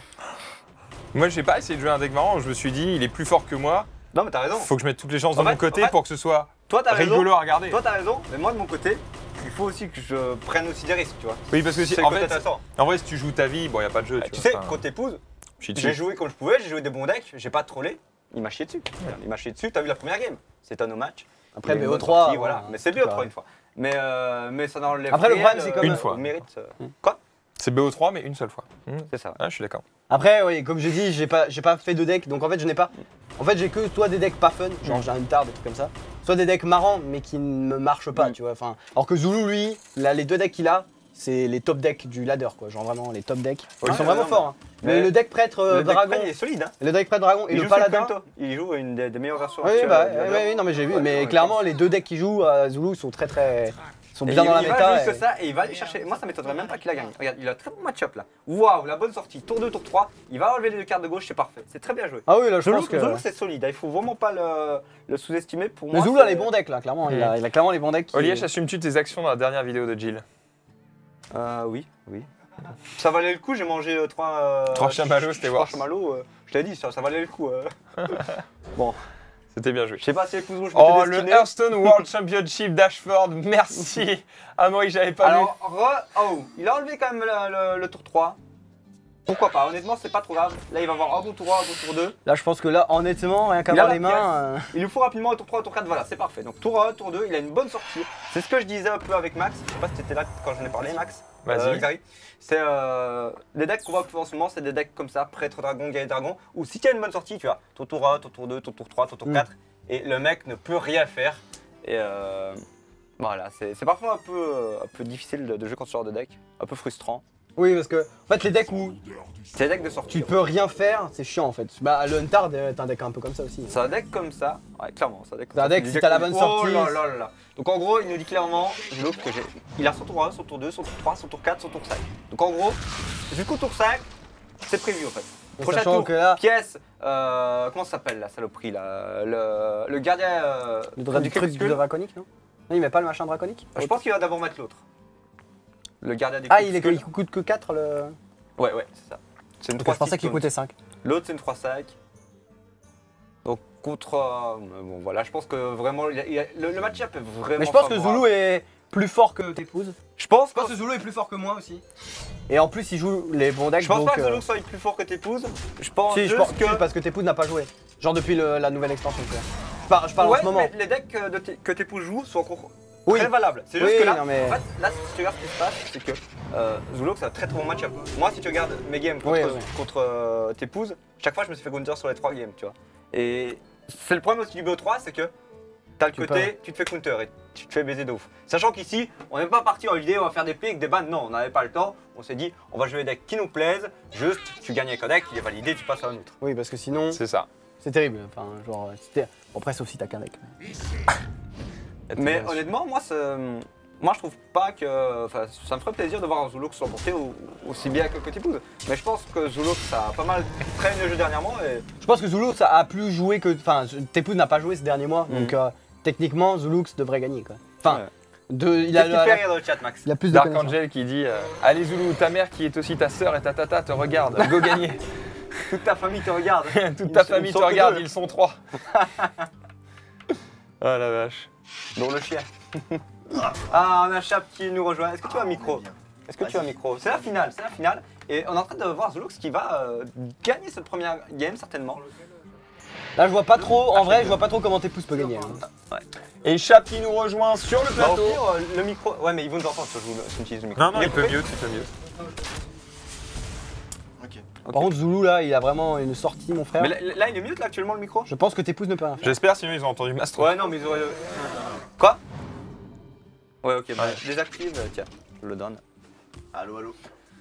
Moi, j'ai pas essayé de jouer un deck marrant, je me suis dit, il est plus fort que moi, Non, mais t'as raison. faut que je mette toutes les chances En de mon fait- côté en fait- pour que ce soit Toi, t'as raison. rigolo à regarder. Toi, t'as raison. Mais moi, de mon côté, il faut aussi que je prenne aussi des risques, tu vois. Oui, parce que si, C'est en, le côté fait, intéressant. en vrai, si tu joues ta vie, bon, y a pas de jeu. Tu vois, sais, enfin, quand t'épouses, chie j'ai dessus. joué comme je pouvais, j'ai joué des bons decks, j'ai pas trollé. Il m'a chié dessus. Il m'a chié dessus, t'as vu la première game. C'est un no match. Après, Il y a une B O bonne trois. sortie, ouais, voilà. Mais c'est tout B O cas. trois une fois. Mais, euh, mais ça n'enlève Après, le rien, problème, c'est euh, comme- Une fois. au mérite. euh. Mm. Quoi C'est B O trois, mais une seule fois. Mmh. C'est ça. Ah, je suis d'accord. Après, oui, comme j'ai dit, j'ai pas, j'ai pas fait de deck, donc en fait, je n'ai pas. En fait, j'ai que soit des decks pas fun, genre Mm. j'ai un tard, des trucs comme ça, soit des decks marrants, mais qui ne me marchent pas, Mm. tu vois. Enfin, alors que Zulu, lui, là, les deux decks qu'il a, c'est les top decks du ladder, quoi. Genre vraiment les top decks. Ils Ouais, sont ouais, vraiment non, forts. Hein. mais- Le, le deck prêtre euh, Le deck dragon, prêtre, il est solide. Hein. le deck prêtre dragon et Il le joue paladin. sur Quinto. Il joue une des, des meilleures versions. Oui, actuelles bah, du ouais, ladder. ouais, oui, non, mais j'ai vu. Ouais, mais ouais, clairement, je les deux decks qui jouent à Zulu sont très très. sont Et bien il, dans la il va méta. juste et- ça et il va aller chercher. Moi, ça m'étonnerait même pas qu'il a gagné. Regarde, il a un très bon match-up là. Waouh, la bonne sortie. Tour deux, tour trois. Il va enlever les deux cartes de gauche, c'est parfait. C'est très bien joué. Ah oui, là, je Zulu, pense que. Zulu, c'est solide. hein. Il faut vraiment pas le, le sous-estimer. Pour Mais moi, Zulu c'est- a les bons decks là, clairement. Il, a, il a clairement les bons decks. qui- Oliège, assumes-tu tes actions dans la dernière vidéo de Jill? Euh, oui, oui. Ça valait le coup, j'ai mangé euh, trois. euh, Trois chamallows, c'était Trois worse. chamallows, euh, je t'ai dit, ça, ça valait le coup. euh. bon, C'était bien joué. je sais pas si les pouces rouges Oh, m'étaient le destinés. Hearthstone World Championship d'Ashford, merci. Ah moi, j'avais pas vu. Alors, re- oh, il a enlevé quand même le, le- le tour trois. Pourquoi pas, honnêtement, c'est pas trop grave. Là, il va avoir un bon tour trois, un bon tour deux. Là, je pense que là, honnêtement, rien qu'à Il a avoir la les mains. euh, Il nous faut rapidement un tour trois, un tour quatre, voilà, c'est parfait. Donc, tour un, tour deux, il a une bonne sortie. C'est ce que je disais un peu avec Max. Je sais pas si t'étais là quand j'en ai parlé, Max. Vas-y. Euh, Xari. C'est euh, les decks qu'on voit plus en ce moment, c'est des decks comme ça, prêtre dragon, guerrier dragon, où si tu as une bonne sortie, tu as ton tour un, ton tour deux, ton tour trois, ton tour Mm. quatre, et le mec ne peut rien faire. Et euh, voilà, c'est c'est parfois un peu, un peu difficile de, de jouer contre ce genre de deck, un peu frustrant. Oui, parce que en fait, les decks où C'est des decks de sortie. tu peux rien faire, c'est chiant en fait. Bah, le Huntard est un deck un peu comme ça aussi. C'est un deck comme ça, ouais, clairement, c'est un deck comme C'est un ça. deck, C'est si du t'as la deck- bonne oh sortie. là là là là. Donc en gros, il nous dit clairement, je l'ouvre que j'ai. Il a son tour un, son tour deux, son tour trois, son tour quatre, son tour cinq. Donc en gros, jusqu'au tour cinq, c'est prévu en fait. Et Prochain sachant tour, que là- pièce, euh, comment ça s'appelle la saloperie là le, le gardien euh, Le dra- du du truc du crépuscule. draconique, non Non, il met pas le machin draconique Je pense qu'il va d'abord mettre l'autre. Le gardien du Ah, il, est, crépuscule. il coûte que quatre le. Ouais, ouais, c'est ça. C'est une Je trois pensais six qu'il taunt. coûtait cinq. L'autre, c'est une trois cinq. Donc contre. euh, bon voilà, je pense que vraiment, il y a- il y a- le, le match-up est vraiment. Mais je pense que favorable. Zulu est plus fort que t'épouses. Je pense Je pense que Zulu est plus fort que moi aussi. Et en plus, il joue les bons decks. Je pense donc, pas que euh, Zulu soit plus fort que t'épouse. Je pense Si, je juste pense que. si, parce que t'épouses n'a pas joué. Genre depuis le- la nouvelle extension. tu vois. Je parle, je parle ouais, en ce moment. mais les decks euh, de t- que t'épouses jouent sont encore Oui. très valables. C'est Oui, juste que là, non, mais- en fait, là, si tu regardes ce qui se passe, c'est que euh, Zulu, c'est un très très bon match-up. Moi, si tu regardes mes games contre, Oui, oui. contre euh, t'épouses, chaque fois, je me suis fait counter sur les trois games, tu vois. Et c'est le problème aussi du B O trois, c'est que t'as le Tu côté, tu te fais counter et tu te fais baiser de ouf. Sachant qu'ici, on n'est pas parti en idée, on va faire des pics, des bans, non, on n'avait pas le temps. On s'est dit, on va jouer des decks qui nous plaisent, juste, tu gagnes avec un deck, il est validé, tu passes à un autre. Oui, parce que sinon, C'est ça. c'est terrible. Enfin, genre, c'était. Bon, après, sauf si t'as qu'un deck. mais- Mais honnêtement, moi, ça- moi je trouve pas que. Enfin, ça me ferait plaisir de voir un Zulux s'emporter au- aussi bien que Cotipouze. Mais je pense que Zulux ça a pas mal traîné le jeu dernièrement et. Je pense que Zulu ça a plus joué que. Enfin, Tepuz n'a pas joué ces derniers mois, Mhm. donc euh, techniquement, Zulux devrait gagner quoi. Enfin, Ouais. de, il, a, Qu'est-ce qui te fait rire dans le chat, Max? il a plus de Dark connaissances. Angel qui dit euh, allez Zulu, ta mère qui est aussi ta sœur et ta tata te regarde, go gagner. Toute ta famille te regarde. Toute Ils ta sont- famille ils te sont que regarde, deux. ils sont trois. Ah la vache. Dont le chien. Ah, on a Chap qui nous rejoint. Est-ce que tu as un micro? Est-ce que tu as un micro? C'est la finale, c'est la finale. Et on est en train de voir Zulux qui va euh, gagner cette première game certainement. Là, je vois pas trop, en vrai, je vois pas trop comment Tepuz peut gagner. hein. Et Chap qui nous rejoint sur le Bah, au plateau. pire, euh, le micro. Ouais, mais ils vont nous entendre si on joue le- si on utilise le micro. Non, non, est il peut coupé mieux, il peut mieux. Ok. Par contre, Zulu là, il a vraiment une sortie, mon frère. Mais là, là, il est mute là actuellement le micro? Je pense que Tepuz ne peut rien faire. J'espère, sinon ils ont entendu Mastro. Ouais, non, mais ils auraient. Quoi? Ouais, ok, bah, désactive, euh, tiens, je le donne. Allô, allô.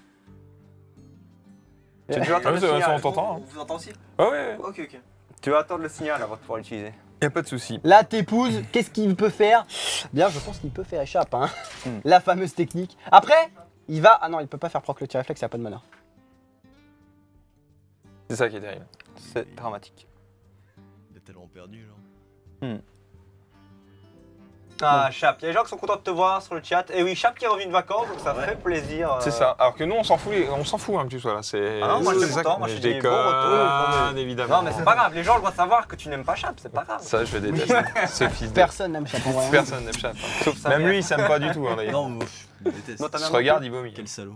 Tu, tu vas attendre Ah, le ça- ça, signal. on t'entend. hein. On vous entend aussi? Ouais, ouais, ouais. Ok, ok. Tu vas attendre le signal avant de pouvoir l'utiliser. Y a pas de souci. Là, Tepuz, qu'est-ce qu'il peut faire? Bien, je pense qu'il peut faire échappe, hein. Hmm. La fameuse technique. Après, il va. Ah non, il peut pas faire proc le tir réflexe, il a pas de mana. C'est ça qui est terrible. C'est dramatique. Il est tellement perdu, là. Ah, Chap, il y a des gens qui sont contents de te voir sur le chat. Et oui, Chap qui est revenu de vacances, donc ça fait plaisir. euh. C'est ça. Alors que nous, on s'en fout, les- on s'en fout un petit peu là. C'est. Ah non, moi, je suis c'est ça content, que- moi, je je dis bon déconne, retour, évidemment. Non, mais c'est pas grave, les gens doivent savoir que tu n'aimes pas Chap, c'est pas grave. Ça, je le déteste. Ce fils de. Personne n'aime Chap en vrai. Personne n'aime Chap. Sauf ça. Même lui, il s'aime pas du tout, hein, d'ailleurs. Non, moi, je déteste. Non, t'as Il même se regarde, il vomit. Quel salaud.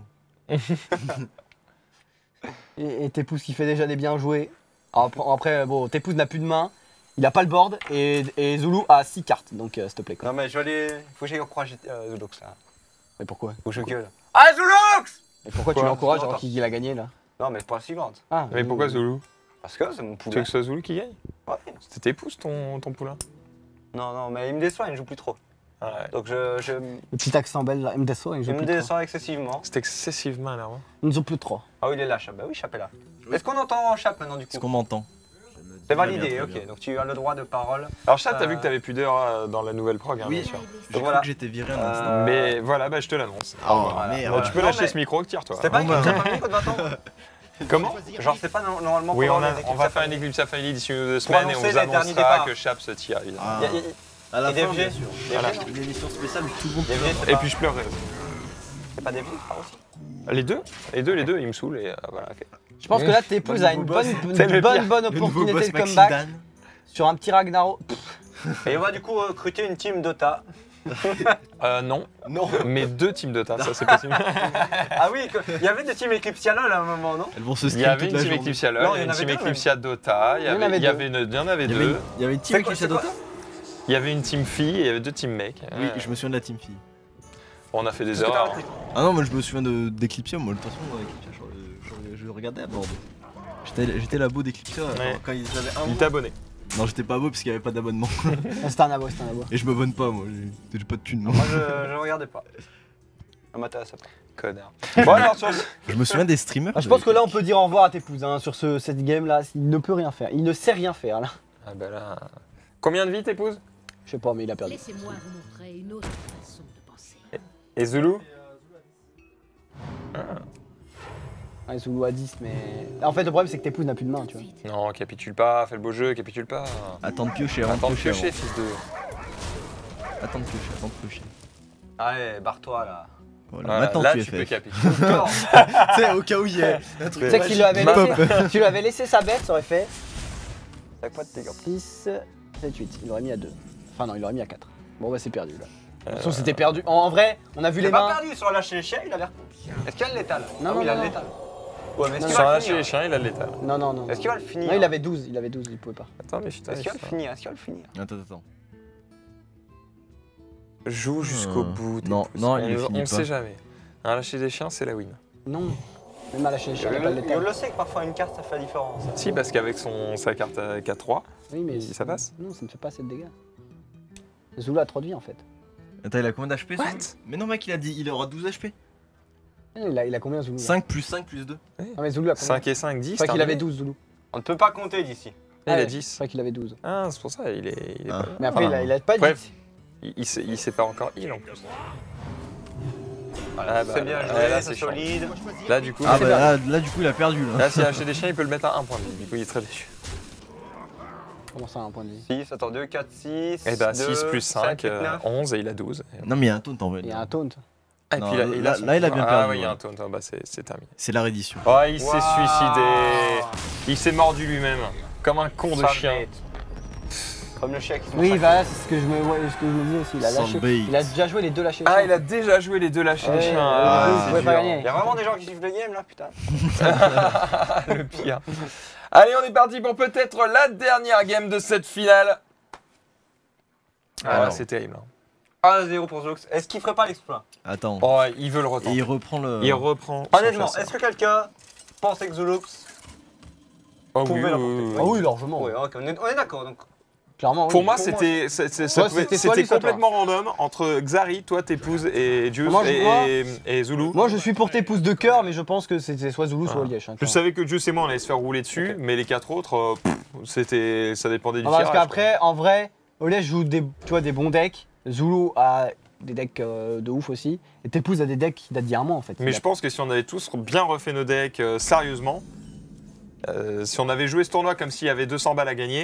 Et, et Tépouze qui fait déjà des bien joués. Après, après, bon, Tépouze n'a plus de main, il a pas le board et, et Zulu a six cartes, donc euh, s'il te plaît. Quoi. Non, mais je vais aller. Faut que j'aille encourager euh, Zulux là. Mais pourquoi Faut que je gueule. Ah, Zulux! Et pourquoi tu Quoi l'encourages Attends. alors qu'il a gagné là? Non, mais pas la suivante. Ah, Mais pourquoi Zulu? Parce que c'est mon Tu veux poulain. que ce soit Zulu qui gagne? Ouais. C'était tes pouces ton, ton poulain? Non, non, mais il me déçoit, il ne joue plus trop. Ah ouais. Donc je, je, Le petit accent belge là, il me déçoit, il il joue me plus trop. déçoit excessivement. C'est excessivement énervant. Ils ne jouent plus trop. Ah oui, il est là, Chap. Bah oui, Chap est là. Est-ce qu'on entend Chap maintenant du Est-ce coup? qu'on m'entend? C'est Très bien, validé, très ok. bien. Donc tu as le droit de parole. Alors, Chap, t'as Euh, vu que t'avais plus d'heures euh, dans la nouvelle prog, hein, Oui. bien sûr. J'ai Donc cru voilà. que j'étais viré un Euh, instant. Mais voilà, bah, je te l'annonce. Oh, voilà. merde. Bon, tu peux Non, lâcher mais- ce micro, tire-toi. C'était pas Bon, une bah. famille de vingt ans? Comment? Genre, c'est pas no- normalement Oui, pendant on, a- les on va équipes faire une famille. Eclipse Family d'ici une ou deux Pour semaines et on annoncer vous les derniers annoncera départs. que Chap se tire, évidemment. Ah. Il y a- il y a- À la Et des fin, V G. bien sûr. Des Voilà. V G, Une émission spéciale où tout le monde Des V G, c'est Et pas- puis je pleurerai. c'est pas des V G, c'est pas aussi. Les deux Les deux, les deux, ils me saoulent et euh, voilà. ok. Je pense que là Tépouze Le a une nouveau bonne, boss. une C'est le bonne, pire. bonne Le nouveau opportunité boss de Maxime comeback Dan. sur un petit Ragnarok. Et on va du coup recruter une team Dota. Euh, non, Non. mais deux teams de tas, ça c'est possible. Ah oui, que- il y avait des teams Eclipse LOL à un moment, non? Elles vont se Il y stream avait toute une la team journée. Eclipse LOL, Non, il y il y en avait une avait team deux, Eclipse Dota, il y Il y en avait, avait il y deux. avait une, il y en avait Il y avait deux. une, il y avait une C'est team quoi- Eclipse c'est quoi Dota. Il y avait une team filles et il y avait deux teams mecs. Oui, Euh, je me souviens de la team fille. On a fait des Qu'est-ce que t'as erreurs. repris Ah non, moi je me souviens de- d'Eclipsia, moi de toute façon, euh, Eclipsia, je, je- je regardais à Bordeaux. J'étais j'étais labo d'Eclipsia euh, Ouais. quand ils avaient un Il mois. t'abonnait. Non, j'étais pas beau parce qu'il y avait pas d'abonnement. Ah, C'était un abo, c'était un abo. Et je m'abonne pas, moi, j'ai j'ai pas de thunes. non. Moi, je, je regardais pas. Ça m'intéressait pas. Connard. Bon alors sur Je me souviens des streamers. Ah, je pense que là on peut dire au revoir à Tépouze hein, sur ce, cette game là. Il ne peut rien faire. Il ne sait rien faire là. Ah bah là. Combien de vie t'épouses? Je sais pas, mais il a perdu. Laissez-moi vous montrer une autre façon de penser. Et Zulu? Ouais, Zulu à dix, mais. En fait, le problème c'est que Tépouze n'a plus de main, tu vois. Non, capitule pas, fais le beau jeu, capitule pas. Attends de piocher, avant de Attends de piocher. piocher, fils de. avant. Attends de piocher, attends de piocher. Allez, barre-toi là. Voilà, Voilà, maintenant là tu es tu peux fait. capituler. Tu sais, au cas où il y a un truc. Tu sais que tu lui avais laissé, tu lui avais laissé sa bête, ça aurait fait T'as quoi de tes gars? six, sept, huit. Il aurait mis à deux. Enfin, non, il aurait mis à quatre. Bon, bah, c'est perdu là. De toute Euh, façon, c'était perdu. En, en vrai, on a vu Il les a pas mains. perdu sur lâcher les chiens, il a l'air. Est-ce qu'il a le létal? Non, Ah non, oui, il a non, le non. létal. Ouais, mais est-ce Non, qu'il Sans va le lâcher les finir? chiens, il a de l'étal. Non, non, non. Est-ce qu'il va le finir? Non, il avait douze, il avait douze, il pouvait pas. Attends, mais putain. Est-ce qu'il va le putain. finir? Est-ce qu'il va le finir? Attends, attends. Joue jusqu'au Hmm. bout. tes Non, pouces. non, on, il le on finit pas. sait jamais. Un lâcher des chiens, c'est la win. Non. Même à lâcher les chiens, il a pas de On létal. le sait que parfois une carte ça fait la différence. Si, parce qu'avec son sa carte à quatre trois, Oui, mais. ça passe. Non, ça ne fait pas assez de dégâts. Zulu a trop de vie en fait. Attends, il a combien d'H P What? Mais non, mec, il a dit il aura douze H P. Il a, il a combien Zulu là cinq plus cinq plus deux. Non, mais Zulu a combien cinq et cinq, dix. Je crois qu'il avait terminé. douze, Zulu. On ne peut pas compter d'ici. Il Ah a ouais, dix. Je crois qu'il avait douze. Ah, c'est pour ça, il est. il est Ah. pas- Mais après, Ah. il, a, il a pas Bref. dix. Il, il sait, il sait pas encore heal en plus. Voilà, Ah bah, c'est bien là, joué, là, c'est c'est chiant. solide. Là, du coup, Ah c'est bah bien. là, là, du coup, il a perdu là. Là, s'il a acheté des chiens, il peut le mettre à un point de vie. Du coup, il est très déçu. Comment ça, un point de vie six, attends, deux, quatre, six. Et bah, deux, six plus cinq, sept, huit, neuf. onze et il a douze. Non, mais il y a un taunt en vrai. Il y a un taunt. Ah, et Non, puis là, là- il a son- là, il a bien Ah, perdu, ouais, il y a ouais. un taunt. Ah, bah, c'est c'est terminé. C'est la reddition. Oh, il s'est Waouh. suicidé. Il s'est mordu lui-même. Comme un con de Sans chien. bête. Comme le chien qui se Oui, mange voilà, c'est ce que je me, ouais, ce que je me dis aussi. Il a, Sans lâché, bait. il a déjà joué les deux lâchés. Ah, il a déjà joué les deux lâchés Ouais, les chiens. ouais, Ah, ouais, c'est vous pouvez dur. pas gagner. Il y a vraiment des gens qui suivent le game là, putain. Le pire. Allez, on est parti pour peut-être la dernière game de cette finale. Ah, Alors. c'est terrible. hein. un à zéro pour Zox. Est-ce qu'il ferait pas l'exploit? Attends. Oh, il veut le Et retenter. il reprend le. Il reprend. son Honnêtement, chasseur. est-ce que quelqu'un pense que Zulux Oh, oui, pouvait oui, l'emporter? oui, oui. Ah oui, largement. Ouais, ok, on est, on est d'accord. Donc, Clairement, oui. Pour moi, Pour moi, c'était c'est- c'est- ça Ouais, pouvait- c'était soit c'était lui, soit toi. complètement random entre Xari, toi, Tépouze et Juice Moi, je- et, moi- et, et Zulu. Moi, je suis pour tes pouces de cœur, mais je pense que c'était soit Zulu, soit Ah. Liège. hein, Je clairement. savais que Juice et moi, on allait se faire rouler dessus, Ok. mais les quatre autres, euh, pff, c'était, ça dépendait du Ah, parce tirage. qu'après, en vrai, Liège joue des, tu vois, des bons decks. Zulu a des decks euh, de ouf aussi. Et Tépouze a des decks qui datent d'il y a un mois en fait. Mais Il je a- pense que si on avait tous bien refait nos decks euh, sérieusement, euh, si on avait joué ce tournoi comme s'il y avait deux cents balles à gagner,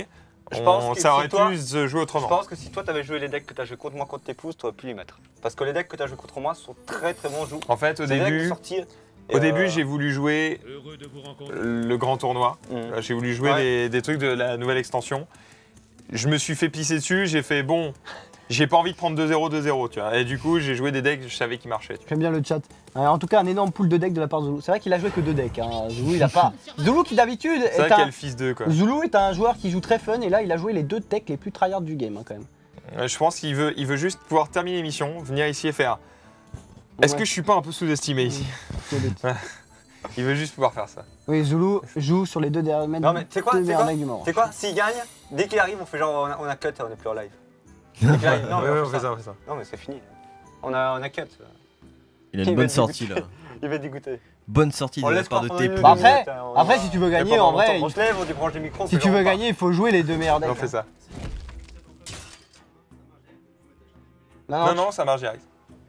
Je pense on- que ça si aurait toi- pu se jouer Je autrement. pense que si toi t'avais joué les decks que t'as joué contre moi contre tes pouces, t'aurais pu les mettre. Parce que les decks que t'as joué contre moi sont très très bons joues. En fait, au C'est des decks de début, sortie, au et, début euh, j'ai voulu jouer le grand tournoi. mm. Euh, J'ai voulu jouer Ouais. des, des trucs de la nouvelle extension. Je me suis fait pisser dessus, j'ai fait bon, j'ai pas envie de prendre deux zéro, deux zéro, tu vois. Et du coup, j'ai joué des decks que je savais qui marchaient. tu vois. J'aime bien le chat. Euh, en tout cas, un énorme pool de decks de la part de Zulu. C'est vrai qu'il a joué que deux decks. Hein. Zulu, il a pas. Zulu qui d'habitude C'est vrai est qu'il y a un. le fils d'eux, quoi. Zulu est un joueur qui joue très fun et là, il a joué les deux decks les plus tryhard du game hein, quand même. Euh, Je pense qu'il veut, il veut juste pouvoir terminer l'émission, venir ici et faire. Est-ce Ouais. que je suis pas un peu sous-estimé ici? C'est le but. Il veut juste pouvoir faire ça. Oui, Zulu joue sur les deux derniers mecs. Non mais tu sais quoi, deux tu sais meilleurs quoi, mecs du moment. tu sais quoi, s'il gagne, dès qu'il arrive, on fait genre on a, on a cut et on est plus en live. Dès qu'il arrive, non mais Ouais, ouais, on fait ça. on fait ça. Non mais c'est fini. On a, on a cut. Il a Qui une va bonne te sortie là. dégoûter. Il va dégoûter. Bonne sortie On de la laisse part de pas tes pendant poules. une Bah après, minute, hein, on- après, si tu veux y a gagner, pas en longtemps. vrai, On il- se lève, on débranche les micros. on si fait tu veux genre, gagner, il faut jouer les deux meilleurs decks. On fait ça. Non, Non, non, ça marche direct.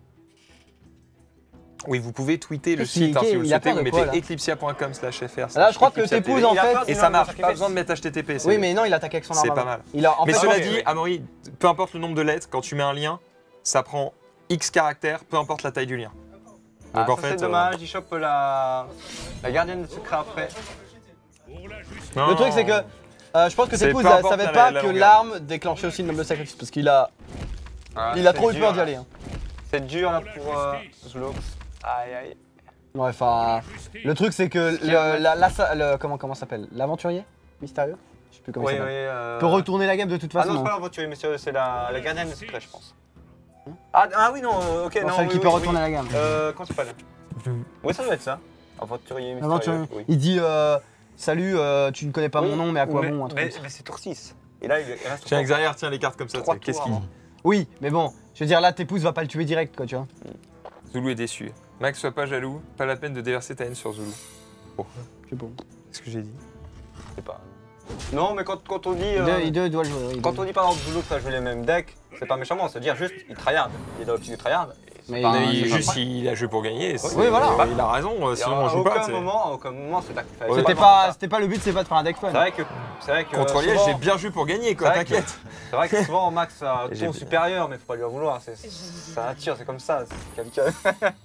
Oui, vous pouvez tweeter le Qu'est-ce qu'il- site hein, si qu'il- vous le il a souhaitez, peur vous de quoi, mettez là eclipsia point com slash f r. Là, je crois que Eclipsia t'épouses T V. en Il a fait. peur Et du ça nombre de marche, pas sacrifices. besoin de mettre H T T P. c'est- Oui, mais non, il attaque avec son arme. C'est à pas main. mal. Il a, en Mais fait, cela en fait, dit, Amaury, peu importe le nombre de lettres, quand tu mets un lien, ça prend X caractères, peu importe la taille du lien. Ah, Donc en ça, fait, c'est dommage, il chope la, la gardienne de secret après. Non, le truc, c'est que euh, je pense que C'est Tepous peu ne importe savait la- pas la que longueur. l'arme déclenchait aussi le nombre de sacrifices parce qu'il a, Ah, il a c'est trop eu dur, peur d'y là. aller. hein. C'est dur là pour euh, Zulux. Aïe aïe. Ouais, enfin, le truc, c'est que le, la, la- le- comment comment ça s'appelle, l'aventurier mystérieux, je sais plus comment Oui, il oui. s'appelle. euh, Peut retourner la game de toute Ah façon. non, c'est hein. pas l'aventurier, monsieur, c'est la, la gardienne de secret, je pense. Ah, ah oui, non, euh, ok, Non, non. celle oui, qui oui, peut oui. retourner la gamme. Euh, comment tu s'appelle? Oui, ça doit être ça. Aventurier mystérieux. L'aventurier. Oui. Il dit euh, salut, euh, tu ne connais pas Oui, mon nom, mais à quoi mais, bon un truc Mais, comme ça. mais c'est tour six. Et là, il il reste Tiens, encore Xarier, tiens les cartes comme ça. trois tu sais, Qu'est-ce tours qu'il avant. Oui, mais bon, je veux dire là, Tepous va pas le tuer direct, quoi, tu vois. Zulu est déçu. Max, sois pas jaloux, pas la peine de déverser ta haine sur Zulu. Je sais pas. Qu'est-ce que j'ai dit? Je sais pas. Non, mais quand, quand on dit. Il euh, doit- Il doit il doit le jouer. oui, il Quand doit- on dit par exemple Zulu que ça joue les mêmes decks, c'est pas méchamment, c'est dire juste il tryhard. Il est dans l'optique du tryhard. et c'est Mais pas- il- Mais c'est il, pas juste, vrai. il a joué pour gagner. c'est- Oui, voilà. bah, il a raison, euh, Et sinon à on joue aucun pas. tu sais. moment, à aucun moment, c'est tac. Ouais. C'était pas, c'était pas le but, c'est pas de faire un deck fun. C'est vrai que. C'est vrai que. Contre euh, Liège, souvent- j'ai bien joué pour gagner, quoi, C'est vrai que- t'inquiète. C'est vrai que souvent Max a un J'ai- ton supérieur, mais faut pas lui en vouloir. C'est ça attire, c'est comme ça. C'est quelqu'un.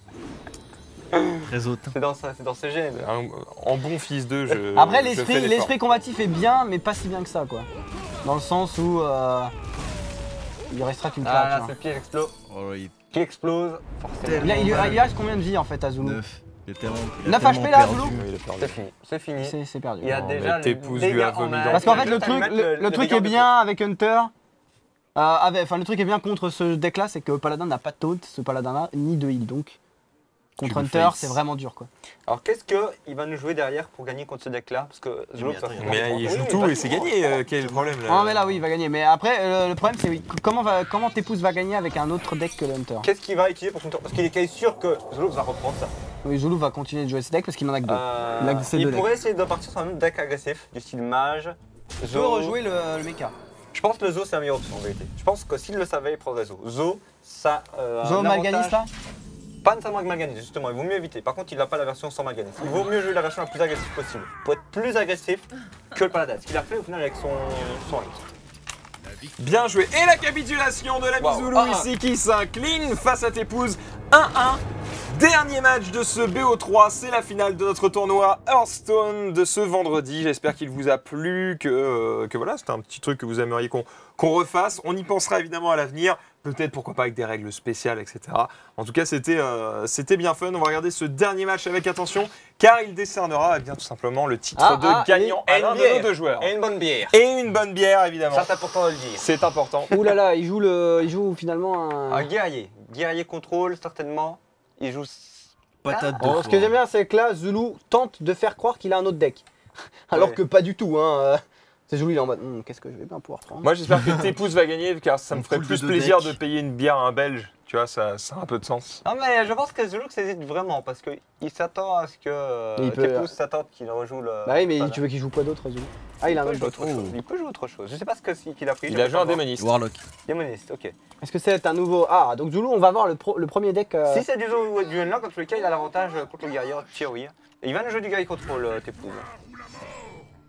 Très hautain. C'est dans, sa- c'est dans ses gènes. Un- En bon fils d'eux, je. Après, je fais l'esprit, l'effort. l'esprit combatif est bien, mais pas si bien que ça, quoi. Dans le sens où euh, il restera qu'une Ah carte. là, tu c'est vois. le pied qui explose. Oh, il Qui explose, forcément. Il, a- il, a- il reste combien de vie en fait à Zulu neuf. Il est tellement. il a neuf tellement H P, là, perdu. Zulu Oui, il a perdu. C'est fini. C'est fini. C'est c'est perdu. Il y a Non, déjà mais les t'épouses dégâts lui a en vomi main. dans- Parce qu'en fait, Il le va truc, mettre le, le truc dégât est de bien avec Hunter. euh, avec- Enfin, le truc est bien contre ce deck-là, c'est que Paladin n'a pas de taunt, ce Paladin-là, ni de heal. Donc, contre Tu le Hunter, face. c'est vraiment dur, quoi. Alors qu'est-ce qu'il va nous jouer derrière pour gagner contre ce deck-là? Parce que Zulu, attends, ça il y a- fait Mais là, il Oui, joue oui, tout va et c'est tout gagné. euh, Quel est le problème là Non, mais là, oui, il va gagner. Mais après, euh, le problème, c'est oui, comment, va, comment Tepous va gagner avec un autre deck que le Hunter. Qu'est-ce qu'il va utiliser pour son tour? Parce qu'il est quasi sûr que Zulu va reprendre ça. Oui, Zulu va continuer de jouer ce deck parce qu'il en a que deux. Euh, Il a que ces il deux pourrait essayer de partir sur un autre deck agressif, du style mage. Il peut Zo. rejouer le, le mecha. Je pense que le Zo c'est la meilleure option en vérité. Je pense que s'il le savait, il prendrait Zo. Zo, ça. Euh, Zo un Malganis avantage- là Pas nécessairement avec Malganis, justement, il vaut mieux éviter. Par contre, il n'a pas la version sans Malganis. Il vaut mieux jouer la version la plus agressive possible. Pour être plus agressif que le Paladin. Ce qu'il a fait au final avec son, son hit. Bien joué. Et la capitulation de la Wow. Zulu Ah, ah. ici qui s'incline face à Tepous. un un. Dernier match de ce B O trois, c'est la finale de notre tournoi Hearthstone de ce vendredi. J'espère qu'il vous a plu, que, euh, que voilà, c'était un petit truc que vous aimeriez qu'on qu'on refasse. On y pensera évidemment à l'avenir, peut-être pourquoi pas avec des règles spéciales, et cetera. En tout cas, c'était euh, c'était bien fun. On va regarder ce dernier match avec attention, car il décernera eh bien, tout simplement le titre Ah, de ah, gagnant et à une l'un de bière. nos deux joueurs. Et une bonne bière. Et une bonne bière, évidemment. Ça, c'est important de le dire. C'est important. Ouh là là, il joue, le, il joue finalement un. Un guerrier. Guerrier contrôle, certainement. Il joue. Patate de Oh, ce que foie. j'aime bien, c'est que là, Zulu tente de faire croire qu'il a un autre deck. Alors Ouais. que pas du tout. Hein. euh, C'est Zulu, il est en mode Hum, qu'est-ce que je vais bien pouvoir prendre. Moi, j'espère que Tepous va gagner, car ça me Une ferait poule de plus deux plaisir decks. de payer une bière à un Belge. Tu vois, ça, ça a un peu de sens. Non, mais je pense que Zulu hésite vraiment parce qu'il s'attend à ce que. Euh, Il peut- Tepous s'attend qu'il rejoue le. Bah oui, mais Voilà. tu veux qu'il joue quoi d'autre, Zulu Ah, il a un peut autre jouer deck. autre chose. Il peut jouer autre chose. Je sais pas ce que- ce qu'il a pris. Il a joué un démoniste. Warlock. Démoniste, ok. Est-ce que c'est un nouveau. Ah, donc Zulu, on va voir le, pro- le premier deck. euh, Si c'est du Zo ou du Unlock, dans tous les cas, il a l'avantage contre le guerrier, Thierry. Et il va nous jouer du guerrier contrôle, euh, Tepous.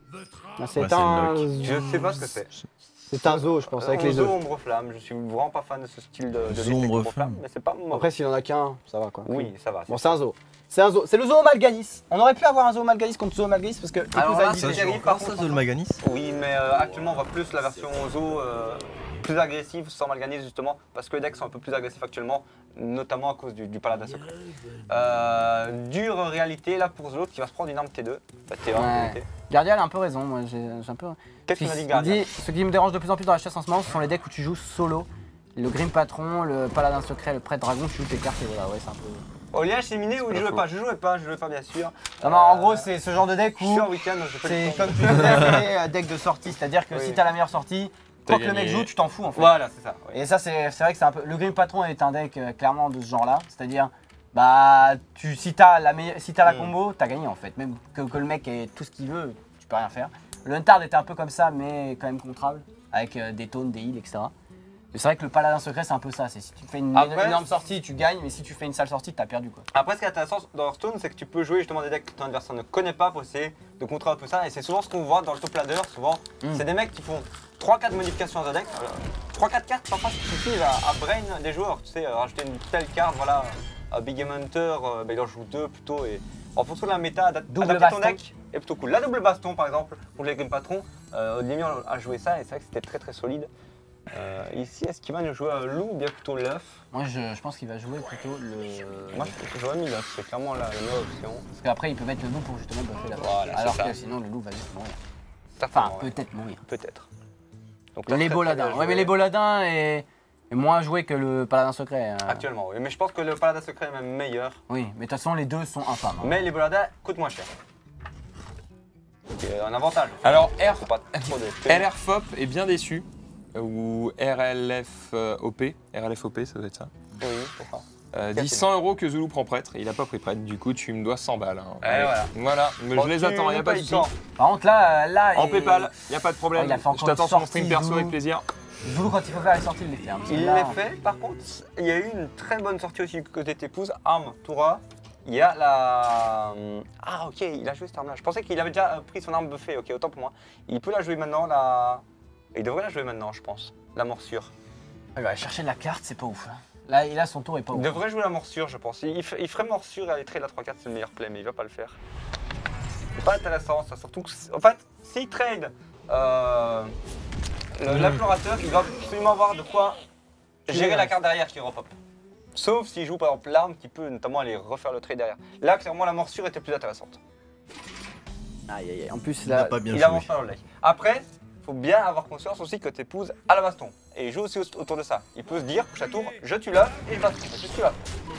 Ah, C'est Ouais, c'est un. une Je sais pas ce que c'est. C'est un zoo, je pense, avec les Ozo œufs. ombre flamme, je suis vraiment pas fan de ce style de, de liste avec Ombre ombre flamme, flamme. mais c'est pas mauvais. Après, s'il en a qu'un, ça va quoi. Oui, ça va. Bon, c'est un zoo. C'est un zoo. C'est le zoo Malganis. On aurait pu avoir un zoo Malganis contre zoo Malganis parce que. Alors Épouse là, a dit c'est des- terrible, par ça, contre, Zol Maganis. Oui, mais euh, actuellement on voit plus la version Ozo euh, plus agressive sans Malganis justement, parce que les decks sont un peu plus agressifs actuellement, notamment à cause du, du paladin secret. Euh, dure réalité là pour Zolo qui va se prendre une arme T deux, bah, T un en Ouais. réalité. Gardial a un peu raison, moi j'ai j'ai un peu. Qu'est-ce qu'il m'a dit Il Gardien dit, ce qui me dérange de plus en plus dans la chasse en ce moment, ce sont les decks où tu joues solo. Le Grim Patron, le Paladin Secret, le Prêtre Dragon, tu joues tes cartes et voilà, ouais, c'est un peu. Olien éliminé ou il jouait pas? Je jouais pas, je jouais pas bien sûr. Non, mais en gros, c'est ce genre de deck Je suis où en week-end, donc je fais c'est le temps. comme tu disais, un deck de sortie, c'est-à-dire que Oui. si t'as la meilleure sortie, T'as quand que le mec gagné. joue, tu t'en fous en fait. Voilà, c'est ça. oui. Et ça, c'est c'est vrai que c'est un peu. Le Grim Patron est un deck euh, clairement de ce genre-là, c'est-à-dire. Bah, tu, si t'as la, meille- si t'as la Mm. combo, t'as gagné en fait. Même que, que le mec ait tout ce qu'il veut, tu peux rien faire. Le Huntard était un peu comme ça, mais quand même contrable, avec euh, des taunes, des heals, et cetera. Mais c'est vrai que le Paladin Secret, c'est un peu ça. C'est si tu fais une Après- énorme sortie, tu gagnes, mais si tu fais une sale sortie, t'as perdu quoi. Après, ce qui est intéressant dans Hearthstone, c'est que tu peux jouer justement des decks que ton adversaire ne connaît pas pour essayer de contrer un peu ça. Et c'est souvent ce qu'on voit dans le top ladder. Souvent, Mm. c'est des mecs qui font trois quatre modifications à un deck. trois quatre cartes, parfois, ça suffit à, à brain des joueurs. Tu sais, euh, rajouter une telle carte, voilà. À Big Game Hunter, euh, bah, il en joue deux plutôt. Et en fonction de la méta, adap- Double adapter ton baston. deck est plutôt cool. La double baston, par exemple, pour les Grim Patrons, euh, Odemi a joué ça et c'est vrai que c'était très très solide. Euh, ici, est-ce qu'il va nous jouer un loup ou bien plutôt l'œuf? Moi, je, je pense qu'il va jouer plutôt le. Moi, je- j'aurais mis l'œuf, c'est clairement la, la meilleure option. Parce qu'après, il peut mettre le loup pour justement buffer la Voilà, Alors c'est ça. que sinon, le loup va juste mourir. Certainement, Enfin, ouais. peut-être mourir. Peut-être. Donc là, Les très, très Boladins. bien Ouais, mais joué. les Boladins est, est moins joué que le Paladin Secret. hein. Actuellement, oui. Mais je pense que le Paladin Secret est même meilleur. Oui, mais de toute façon, les deux sont infâmes. hein. Mais les Boladins coûtent moins cher. C'est un avantage. Alors, R, Faut pas trop de L R F O P est bien déçu. Ou R L F O P. R L F O P, ça doit être ça. Oui, c'est ça. Euh, Quel dit cent euros que Zulu prend prêtre. Il a pas pris prêtre, du coup tu me dois cent balles. hein. Et Allez. voilà. Voilà, mais Bon, je les tu attends, il a nous pas de payes souci. quand? Par contre, là, euh, là En il- PayPal, il a pas de problème. Oh, il a fait encore je t'attends une sur mon stream sortie, perso Zulu. avec plaisir. Zulu, quand il faut faire les sorties, il les fait. hein, parce que Il là, l'a fait. Par contre, il y a eu une très bonne sortie aussi du côté de t'épouse. Arme, Toura. Il y a la. Ah, ok, il a joué cette arme-là. Je pensais qu'il avait déjà euh, pris son arme buffée. Ok, autant pour moi. Il peut la jouer maintenant, la. Il devrait la jouer maintenant, je pense. La morsure. Il va aller chercher de la carte, c'est pas ouf. hein. Là, et là, son tour est pas Il ouf. devrait jouer la morsure, je pense. Il, f- il ferait morsure et aller trade la trois quatre, c'est le meilleur play, mais il va pas le faire. C'est pas intéressant, ça. Surtout que. En fait, s'il trade euh, le- l'implorateur, il va absolument avoir de quoi gérer la carte derrière qui repop. Sauf s'il joue par exemple l'arme qui peut notamment aller refaire le trade derrière. Là, clairement, la morsure était plus intéressante. Aïe, aïe, aïe. En plus, Il n'a là, pas bien il joué. avance pas le lay. Après, faut bien avoir conscience aussi que t'épouses à la baston. Et il joue aussi au- autour de ça. Il peut se dire, prochain tour, je tue l'œuf et je baston. Je tue l'œuf.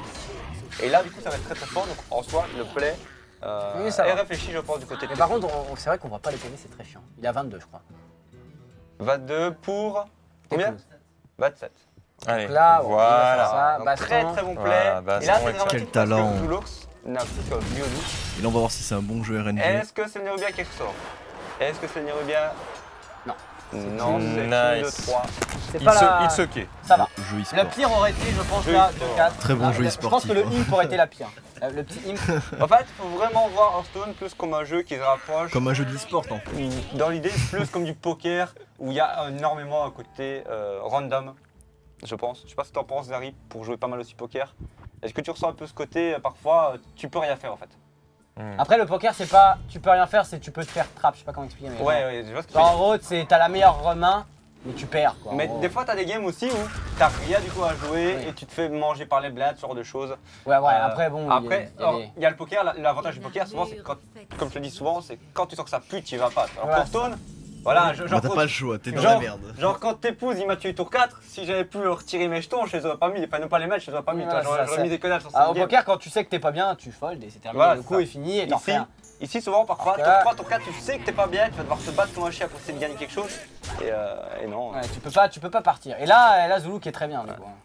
Et là, du coup, ça va être très très fort. Donc en soi, le play euh, Oui, ça est va. réfléchi, je pense, du côté de mais par contre, on- on- c'est vrai qu'on voit pas les P V, c'est très chiant. Il a vingt-deux, je crois. vingt-deux pour. Combien Épouse. vingt-sept. Allez, Donc là, bon, il va faire voilà. ça, Donc, baston. très très bon play. Voilà, baston, et là, c'est excellent. dramatique Quel parce talent. que Zulox n'a plus que Biodou. Et là, on va voir si c'est un bon jeu R N G. Est-ce que c'est le Nérubia qui ressort? Est-ce que c'est le Nérubia? Non. Non, c'est Nice. deux trois. C'est Il pas se, la... il se quai. Ça va. Jeu Le e-sport. pire aurait été, je pense, Jeu là, e-sport. deux quatre. Très bon Là, jeu je pense e-sportif, que le hein. imp aurait été la pire. Euh, Le petit imp. En fait, il faut vraiment voir Hearthstone plus comme un jeu qui se rapproche. Comme un jeu d'e-sport, en fait. ou dans l'idée, plus comme du poker où il y a énormément un côté euh, random, je pense. Je sais pas ce que tu en penses, Zari, pour jouer pas mal aussi poker. Est-ce que tu ressens un peu ce côté, euh, parfois, euh, tu peux rien faire en fait? Après, le poker, c'est pas tu peux rien faire, c'est tu peux te faire trap. Je sais pas comment expliquer. Mais Ouais, ouais, je vois ce que tu Genre, veux en gros, c'est t'as la meilleure main, mais tu perds quoi. dire. Mais en gros. des fois, t'as des games aussi où t'as rien du tout à jouer Oui. et tu te fais manger par les blades, ce genre de choses. Ouais, ouais, Euh, après, bon. il y a- Après, il y a alors, des- il y a le poker, la- l'avantage du poker, souvent, c'est quand, comme je le dis souvent, c'est quand tu sens que ça pue, tu y vas pas. Alors, Ouais. Hearthstone, voilà, je- Bah, genre, t'as quand- pas le choix, t'es dans Genre, la merde. genre quand t'épouses, il m'a tué tour quatre, si j'avais pu retirer mes jetons, je les aurais pas mis, enfin ne pas les mettre, je les aurais pas mis, Ouais, toi, c'est j'aurais ça, j'aurais c'est- mis des connards sur Ah, cette au game. poker, quand tu sais que t'es pas bien, tu fold et c'est terminé. Voilà, le c'est coup ça. est fini et t'en Ici, refais un. ici souvent parfois, Alors tour que là- trois, tour quatre, tu sais que t'es pas bien, tu vas devoir te battre comme un chien pour essayer de gagner quelque chose, et, euh, et non. Ouais, tu peux pas, tu peux pas partir. Et là, là, Zulu qui est très bien du coup. hein.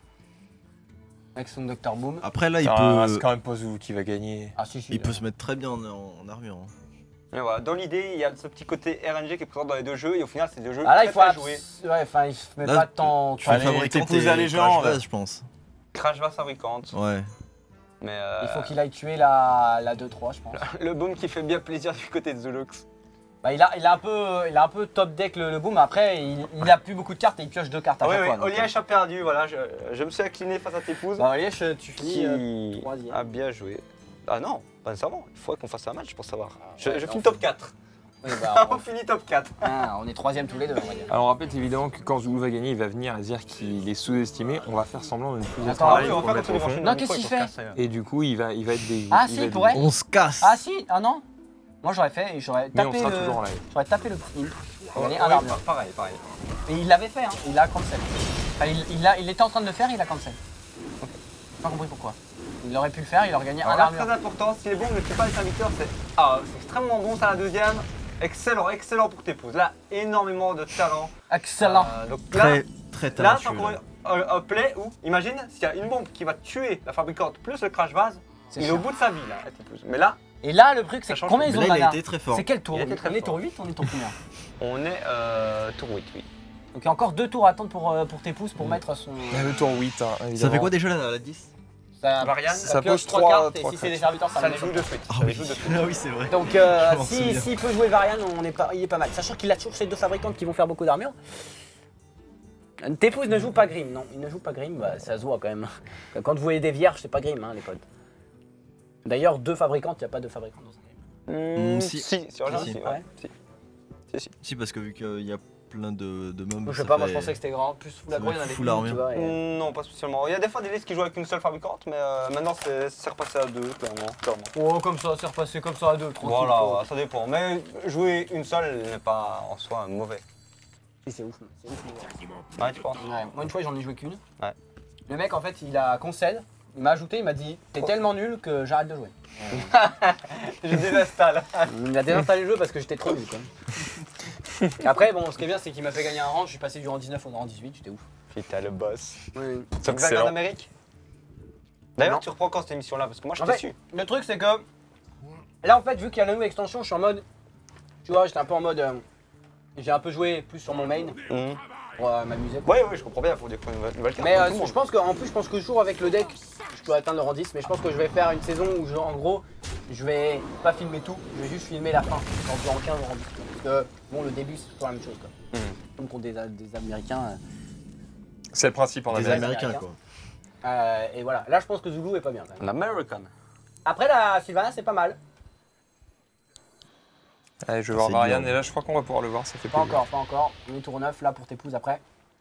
Avec son docteur Boom. Après, là, il Ah, peut, c'est quand même pas Zulu qui va gagner. Ah si si. il peut se mettre très bien en, en armure. hein. Mais voilà, dans l'idée, il y a ce petit côté R N G qui est présent dans les deux jeux, et au final, c'est deux jeux Ah là, très il faut très abs- joués. Ouais, enfin, il met Là, pas tant. Tu peux Allez, fabriquer t'épouses tes la légende. crash bases, je pense. Crash Vase fabricante, Ouais. mais euh, Il faut qu'il aille tuer la, la deux trois, je pense. le boom qui fait bien plaisir du côté de Zulux. Bah, il, a, il, a un peu, il a un peu top deck le, le boom, après il, il a plus beaucoup de cartes et il pioche deux cartes à Oui, chaque oui, fois. donc, Olièche a perdu, voilà, je, je me suis incliné face à tes pouces. Bah, Olièche, tu finis euh, Qui troisième. a bien joué. Ah non, pas nécessairement, il faudrait qu'on fasse un match pour savoir. Je, ouais, je non, finis faut- top quatre. Oui, bah, On finit top quatre. ah, on est troisième tous les deux, on va dire. Alors on rappelle évidemment que quand Zoulou va gagner, il va venir et dire qu'il est sous-estimé. On va faire semblant de ne plus être Attends, là, Ah oui, pour on va le faire mettre au comme fond. les Non, qu'est-ce qu'il fait Et du coup, il va, il va être des. Ah, il si, va il être pourrait. des- On se casse. Ah si, ah non. Moi j'aurais fait et j'aurais Mais on tapé sera le. toujours en live. J'aurais tapé le print. Oh, Gagné oui, un armure. pa- pareil, pareil. Et il l'avait fait, hein. Il a cancel. Enfin, il, il, a, il était en train de le faire, il a cancel. Ok. J'ai pas compris pourquoi. Il aurait pu le faire, il aurait gagné Alors un là, armure. très important, si les bombes ne tuent pas les serviteurs, c'est ah, c'est extrêmement bon, ça la deuxième. Excellent, excellent pour tes pouces. Là, énormément de talent. Excellent. Euh, donc là, Très, très là c'est talentueux. encore un, un play où, imagine, s'il y a une bombe qui va tuer la fabricante plus le crash vase, C'est il est chiant. au bout de sa vie là, tes pouces. Mais là, Et là, le truc, c'est Ça change combien tout. ils Mais ont là, de il a mana. été très fort. C'est quel tour? Il était très On est fort. tour huit, on est tour combien? on est euh, tour huit, oui. Donc il y a encore deux tours à attendre pour, euh, pour tes pouces pour mettre son. Il y a le tour huit, hein, évidemment. Ça fait quoi déjà la, la dix? Ça, Variane, ça ça pioche pose trois trois- cartes et trois si c'est des cartes. serviteurs, ça Ça me le joue met de suite. Ah Ça le oui, joue de suite. ah oui c'est vrai. Donc euh, Je m'en si- souviens. s'il peut jouer Varian, on est pas, il est pas mal. Sachant qu'il a toujours ces deux fabricants qui vont faire beaucoup d'armure. Tepous ne joue pas Grim, non, il ne joue pas Grim, bah, ça se voit quand même. Quand vous voyez des vierges, c'est pas Grim, hein, les potes. D'ailleurs, deux fabricants, il n'y a pas deux fabricants dans un game. Mmh, si. si, sur Argent, Si. si, ouais. Ouais. Si. Si, si. Si parce que vu qu'il y a plein de, de mômes. Moi, je sais ça pas, moi je fait- pensais que c'était grand. Plus full ça aggro, il y en fait avait full une, armure. tu vois. et- Non, pas spécialement. Il y a des fois des listes qui jouent avec une seule fabricante, mais euh, maintenant c'est c'est repassé à deux, clairement. clairement. Oh, comme ça, c'est repassé comme ça à deux, tranquille. Voilà, ça dépend. Mais jouer une seule n'est pas en soi mauvais. Si, c'est ouf, c'est ouf. Ouais, tu penses? Ouais, moi une fois j'en ai joué qu'une. Ouais. Le mec en fait il a concède, il m'a ajouté, il m'a dit t'es tellement nul que j'arrête de jouer. Je désinstalle. Il a désinstallé le jeu parce que j'étais trop nul quand même. Après bon ce qui est bien c'est qu'il m'a fait gagner un rang, je suis passé du rang dix-neuf au rang dix-huit, j'étais ouf. Putain, le boss. Oui. C'est que ça en Amérique? D'ailleurs, Non. tu reprends quand cette émission là? Parce que moi je En t'ai fait, su. le truc c'est que là en fait vu qu'il y a la nouvelle extension, je suis en mode, tu vois j'étais un peu en mode, euh, j'ai un peu joué plus sur mon main Mmh. pour euh, m'amuser. Oui, oui, je comprends bien, faut découvrir une nouvelle- nouvelle carte. Mais comme euh, tout le monde. je pense que en plus je pense que toujours avec le deck je peux atteindre le rang dix, mais je pense que je vais faire une saison où je, en gros je vais pas filmer tout, je vais juste filmer la fin, genre du rang quinze au rang dix. Parce que bon le début c'est toujours la même chose quoi. Mhm. Comme contre des, des américains. euh, C'est le principe en Des Amérique. américains Américains. quoi. euh, et voilà, là je pense que Zulu est pas bien quand même. Un American. Après la Sylvana c'est pas mal. Allez, je vais voir C'est Marianne dur. et là je crois qu'on va pouvoir le voir, ça fait Pas plaisir. encore, pas encore. On est tour neuf là pour tes pouces après.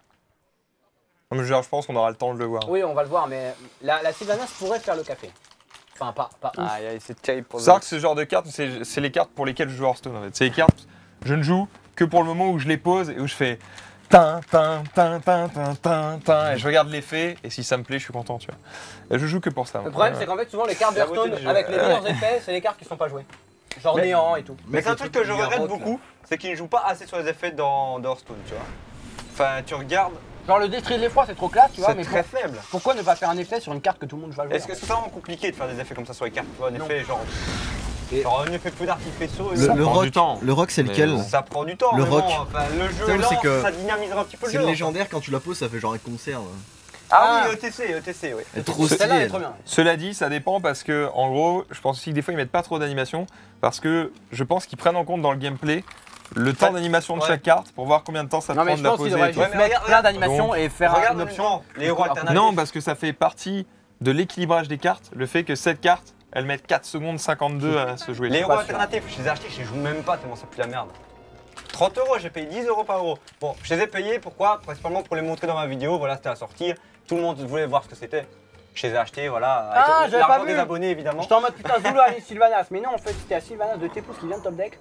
Non, mais genre, je pense qu'on aura le temps de le voir. Oui on va le voir mais la, la Sylvanas pourrait faire le café. Enfin pas, pas ouf. Aïe, aïe, c'est terrible pour Faut le savoir que ce genre de cartes, c'est c'est les cartes pour lesquelles je joue Hearthstone en fait. C'est les cartes, je ne joue que pour le moment où je les pose et où je fais tin, tin, tin, tin, tin, tin, tin, et je regarde l'effet et si ça me plaît, je suis content, tu vois. Et je joue que pour ça. Le moi. problème Ouais. c'est qu'en fait souvent les cartes La beauté d'Hearthstone du jeu. avec les meilleurs effets c'est les cartes qui sont pas jouées. Genre Mais- néant et tout. Mais c'est un le truc truc que je où il y a regrette Rock, là. beaucoup, c'est qu'ils ne jouent pas assez sur les effets dans, dans Hearthstone, tu vois. Enfin, tu regardes, Genre le détruire l'effroi c'est trop classe tu vois c'est mais très pour- faible. pourquoi ne pas faire un effet sur une carte que tout le monde va jouer? Est-ce que c'est vraiment compliqué de faire des effets comme ça sur les cartes, tu vois, un Non. effet genre... Et- Genre un effet feu d'artifice, Le, Ça le prend rock, du temps. le rock c'est Mais lequel bon. ça prend du temps, Le mais rock. bon, enfin, le jeu Ça, est lent, c'est que- ça dynamisera un petit peu le C'est jeu. le enfin. légendaire quand tu la poses ça fait genre un concert. là. Ah oui, E T C, E T C, oui. Elle est trop Celle-là elle est stylée. trop bien. Cela dit, ça dépend parce que, en gros, je pense aussi que des fois ils mettent pas trop d'animation parce que je pense qu'ils prennent en compte dans le gameplay le temps Ouais. d'animation de Ouais. chaque carte pour voir combien de temps ça Non mais prend je de la pense qu'ils poser. devraient et tout. Ouais, juste mais mettre regarde, plein regarde. d'animations et faire Regarde une le option. mouvement, les héros Non, alternatifs. Non, parce que ça fait partie de l'équilibrage des cartes, le fait que cette carte, elle met quatre secondes cinquante-deux à se jouer. Les Je suis héros pas sûr. alternatifs, je les ai achetés, je les joue même pas tellement ça pue la merde. trente euros, j'ai payé dix euros par euro. Bon, je les ai payés, pourquoi? Principalement pour les montrer dans ma vidéo, voilà, c'était à sortir. Tout le monde voulait voir ce que c'était. Je les ai achetés, voilà, avec Ah, j'avais l'argent pas des vu. abonnés évidemment. J'étais en mode putain Zulu allez Sylvanas, mais non en fait c'était à Sylvanas de Tepous qui vient de top deck.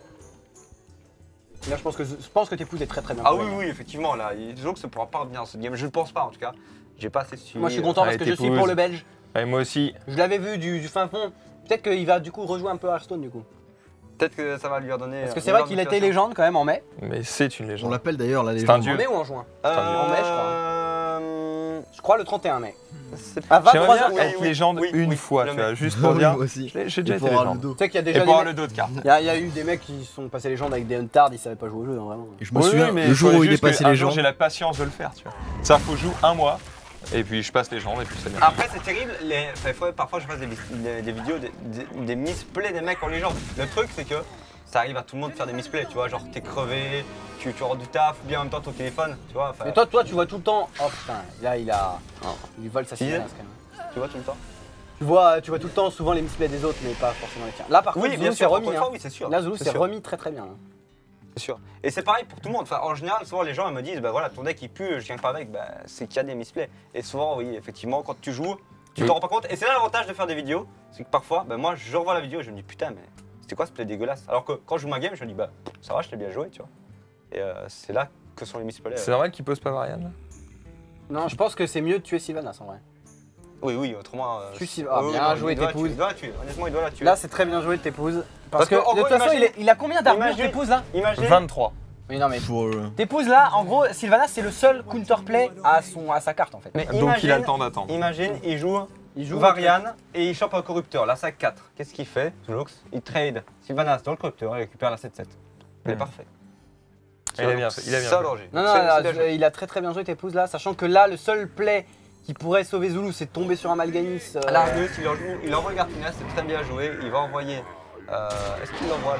Là je pense que je pense que Tepous est très très bien. Ah oui, oui, effectivement, là, disons que ça pourra pas revenir dans cette game, je ne pense pas en tout cas. J'ai pas assez suivi. Moi je suis content parce Allez, que je suis Tepous. pour le Belge. Et moi aussi. Je l'avais vu du, du fin fond. Peut-être qu'il va du coup rejouer un peu Hearthstone du coup. Peut-être que ça va lui redonner. Parce que euh, c'est une vrai meilleure qu'il était motivation. légende quand même en mai. Mais c'est une On légende. l'appelle d'ailleurs la C'est un légende. dieu. En mai ou en juin? Euh, En mai, je crois. euh, Je crois le trente et un mai. c'est À J'aimerais vingt-trois bien heures. oui, être oui, légende oui, une oui, fois, le tu mec. vois, juste Ah pour oui, dire. moi aussi. J'ai j'ai Et déjà été pour avoir le légende. dos. Tu sais qu'il y a Et déjà pour des avoir mecs- le dos de carte. Il y, a- il y a eu des mecs qui sont passés légende avec des Untard, ils savaient pas jouer au jeu, hein, vraiment. Et je me Oui, souviens, oui, mais le jour faut où il est juste que passé un les jour, gens. j'ai la patience de le faire, tu vois. Ça, faut jouer un mois, et puis je passe légende, et puis c'est bien. Après, c'est terrible. Les... enfin, il faut- parfois, je fasse des, des- des vidéos, des, des, des misplays des mecs en légende. Le truc, c'est que ça arrive à tout le monde de faire des misplays, tu vois, genre t'es crevé, tu, tu rentres du taf, ou bien en même temps ton téléphone, tu vois. Mais toi, toi, tu vois tout le temps. Oh putain, là il a. Il vole sa Sylvanas quand même. Tu vois tout le temps. Tu vois, tu vois tout le temps souvent les misplays des autres, mais pas forcément les tiens. Là par contre, Oui, Zulu bien s'est sûr, remis. encore une fois, hein. oui, c'est sûr. Là, Zulu c'est s'est sûr. remis très très bien. hein. C'est sûr. Et c'est pareil pour tout le monde. Enfin, en général, souvent les gens ils me disent, bah voilà, ton deck il pue, je viens pas avec, bah c'est qu'il y a des misplays. Et souvent, oui, effectivement, quand tu joues, tu Oui. t'en rends pas compte. Et c'est là l'avantage de faire des vidéos, c'est que parfois, bah moi je revois la vidéo et je me dis, putain, mais c'était quoi ce play dégueulasse. Alors que quand je joue ma game, je me dis, bah ça va, je t'ai bien joué, tu vois. Et euh, c'est là que sont les misplays. C'est normal qu'il pose pas Varian là. Non, je pense que c'est mieux de tuer Sylvanas en vrai. Oui, oui, autrement. Euh, Tu Sylvanas. Ah, oui, bien non, joué, il doit la t'épouses. tuer, Il doit la tuer, honnêtement, il doit la tuer. Là, c'est très bien joué de t'épouses. Parce Parce, que, que, en de gros, toute façon, imagine- il, est- il a combien d'armure imagine- t'épouses là imagine. vingt-trois. Oui, non, mais Pour. euh, t'épouses là, en gros, Sylvanas c'est le seul counterplay à, son, à sa carte en fait. Mais Donc il imagine, a le temps d'attendre. Imagine, il joue, Il joue Varian et il chope un corrupteur, la sac quatre. Qu'est-ce qu'il fait, Zulux? Il trade Sylvanas dans le corrupteur et récupère la sept sept. Il est Hmm. parfait. Il a bien fait, il a bien Ça, fait. danger. Non, non, C'est- là, c'est bien joué. il a très très bien joué t'épouses là, sachant que là, le seul play qui pourrait sauver Zulu, c'est de tomber sur un Malganis. euh, À l'Argus, il, en joue- il envoie le Gartinas, c'est très bien joué. Il va envoyer. euh, Est-ce qu'il envoie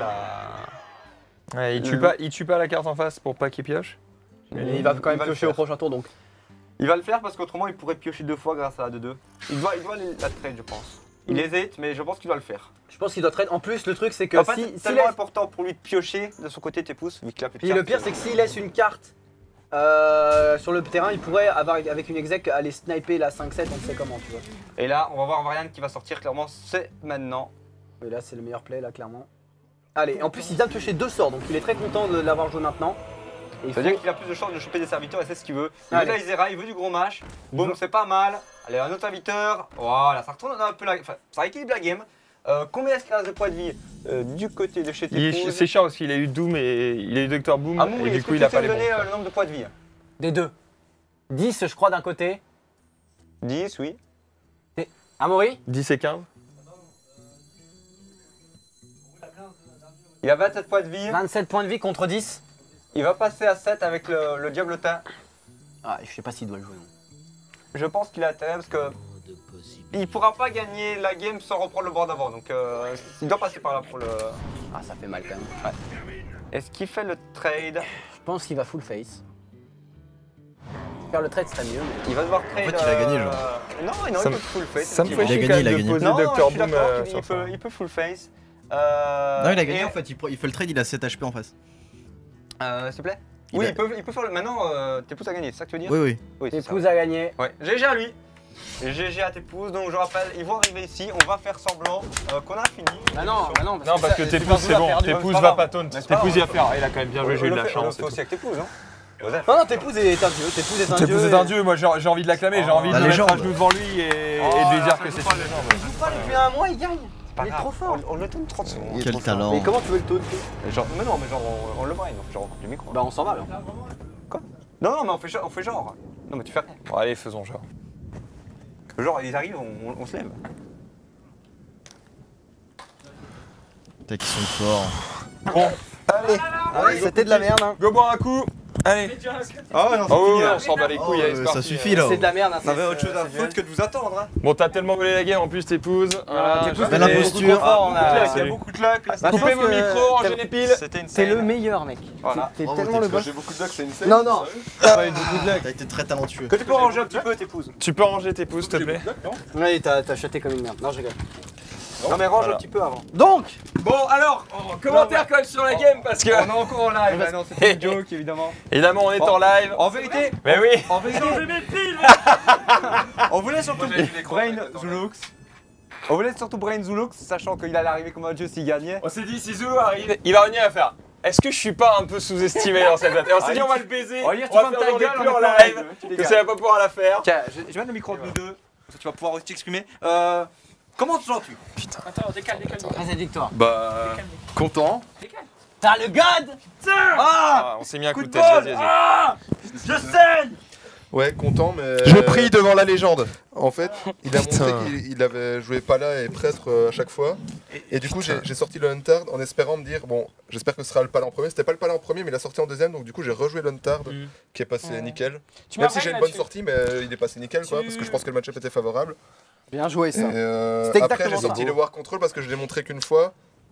la. Ouais, il, tue Le- pas, il tue pas la carte en face pour pas qu'il pioche. mais il va quand même va le piocher au faire. prochain tour donc. Il va le faire parce qu'autrement il pourrait piocher deux fois grâce à la deux deux. Il doit, il doit les- la trade, je pense. Il hésite, mais je pense qu'il doit le faire. Je pense qu'il doit trade. En plus, le truc c'est que En fait, si, c'est s'il tellement laisse- important pour lui de piocher de son côté tes pouces, vu qu'il a plus de Puis le cartes. pire, c'est que s'il laisse une carte euh, sur le terrain, il pourrait avoir avec une exec aller sniper la cinq sept, on ne sait comment, tu vois. Et là, on va voir Varian qui va sortir clairement, c'est maintenant. Mais là, c'est le meilleur play, là, clairement. Allez, en plus, il vient de toucher deux sorts, donc il est très content de l'avoir joué maintenant. Et il faut- C'est-à-dire qu'il a plus de chances de choper des serviteurs et c'est ce qu'il veut. Il Allez. veut de la Isera, il veut du gros match. Boum, c'est pas mal. Allez, un autre serviteur. Voilà, ça retourne un peu la. Enfin, ça équilibre la game. Euh, combien est-ce qu'il a de points de vie euh, du côté de chez Il est- Tépouze? C'est chiant parce qu'il a eu Doom et il a eu Doctor Boom Ah bon, et est-ce du que coup tu il a sais pas me les bons. donner euh, le nombre de points de vie? Des deux. dix, je crois, d'un côté. dix, oui. Amaury dix et quinze. Il a vingt-sept points de vie. vingt-sept points de vie contre dix. Il va passer à sept avec le, le diablotin. Ah, je sais pas s'il doit le jouer, non. Je pense qu'il a intérêt parce que de possibilités. il pourra pas gagner la game sans reprendre le board d'avant. Donc euh, il doit passer par là pour le. Ah, ça fait mal quand même. Est-ce qu'il fait le trade? Je pense qu'il va full face. Faire le trade serait mieux, mais... Il va devoir trade. En fait, il a gagné, genre. euh, Non, non, Ça il me- peut full face. Ça me fait effectivement. chier Il a quand gagné, même il a de gagné. poser Non, Doctor je suis Boom d'accord euh, qu'il sur il peut, ça. il peut full face. Euh, Non, il a gagné et- en fait, il, pro- il fait le trade, il a sept H P en face. Euh, S'il te plaît. Il Oui, a- il peut, il peut faire le. Maintenant, euh, Tépouze a gagné, c'est ça que tu veux dire? Oui, oui. Oui, c'est ça. Épouse a gagné. Ouais, G G à lui. G G à Tépouze, donc je rappelle, ils vont arriver ici, on va faire semblant euh, qu'on a fini. Bah non, bah non, Non, parce que ça- Tépouze c'est bon, perdu, Tépouze c'est pas va grave. pas taunt. Mais c'est pas Tépouze il va grave. faire. Ah, il a quand même bien joué, j'ai eu de la On chance. le et fait tout. aussi avec Tépouze, hein. Joseph. Non, non, Tépouze est un dieu. Tépouze est un dieu. Tépouze est un dieu, moi j'ai j'ai envie de l'acclamer, j'ai envie de La le mettre à légende. genoux devant lui et, et Oh, de lui là, dire ça que joue c'est pas, une le- légende. Il joue pas depuis un mois, il gagne. C'est pas Il est grave, trop fort. On, on le tourne trente secondes. Quel talent. Mais comment tu veux le taunter? Genre, mais non, mais genre, on, on le brain, on fait genre du micro. Bah on s'en va alors. Non, non, mais on fait, genre- on fait genre. Non, mais tu fais rien. Bon, allez, faisons genre. Genre, ils arrivent, on, on- on se lève. Putain, qu'ils sont forts. Bon, allez, Allez, c'était de la merde hein. go boire un coup. Allez. Ah ouais, non, c'est Oh, fini ouais, là. on s'en bat les Oh, couilles, allez, c'est euh, parti. ça suffit là. C'est de la merde hein. On avait autre chose à c'est- foutre que de vous attendre. Hein. Bon, t'as tellement volé la game en plus, Tépouze. Voilà, Tépouze, je- la allez, posture. beaucoup trop fort, on Ah, a- il y a salut. beaucoup de luck là. Bah, je Coupez pense vos que micros, rangez t'es- les piles. C'était une T'es le scène. meilleur mec. Voilà. T'es Bravo, tellement le boss. J'ai beaucoup de luck, c'est une scène. Non, non. T'as pas eu beaucoup de luck. T'as été très talentueux. Que tu peux ranger un petit peu, Tépouze. Tu peux ranger Tépouze, s'il te plaît. Ouais, t'as t'as chuté comme une merde. Non, je rigole. Non, mais range Voilà. un petit peu avant. Donc, Bon, alors, oh, commentaire quand même sur la game parce que. On est encore en live, bah non, c'était une joke évidemment. Évidemment, on est en live. En vérité, Mais oui. en vérité, on voulait surtout Brain Zulux. On voulait surtout Brain Zulux, sachant qu'il allait arriver comme un dieu s'il gagnait. On s'est dit, si Zulu arrive, il va venir à faire. Est-ce que je suis pas un peu sous-estimé dans cette bataille? Et on s'est dit, on va le baiser. On va dire, tu on va fermes faire ta genre gueule, des on plus est en pas live. live, tu Que dégages. ça va pas pouvoir la faire. Tiens, je, je mets le micro entre nous deux, comme ça tu vas pouvoir aussi t'exprimer. Euh, comment te sens-tu? vas-y, victoire. Bah, content. T'as le god. Ah, on s'est mis un coup de tête, vas-y, vas-y. Je saigne. Ouais, content, mais. Je prie devant la légende. En fait, il a Putain. montré qu'il il avait joué Pala et prêtre euh, à chaque fois. Et du coup, j'ai j'ai sorti le Huntard en espérant me dire, bon, j'espère que ce sera le Pala en premier. C'était pas le Pala en premier, mais il a sorti en deuxième, donc du coup, j'ai rejoué le Huntard qui est passé nickel. Même si j'ai une bonne sortie, mais euh, il est passé nickel, quoi, parce que je pense que le match-up était favorable. Bien joué Et, ça. euh, C'était après, exactement j'ai sorti ça. le War Control parce que je l'ai montré qu'une fois.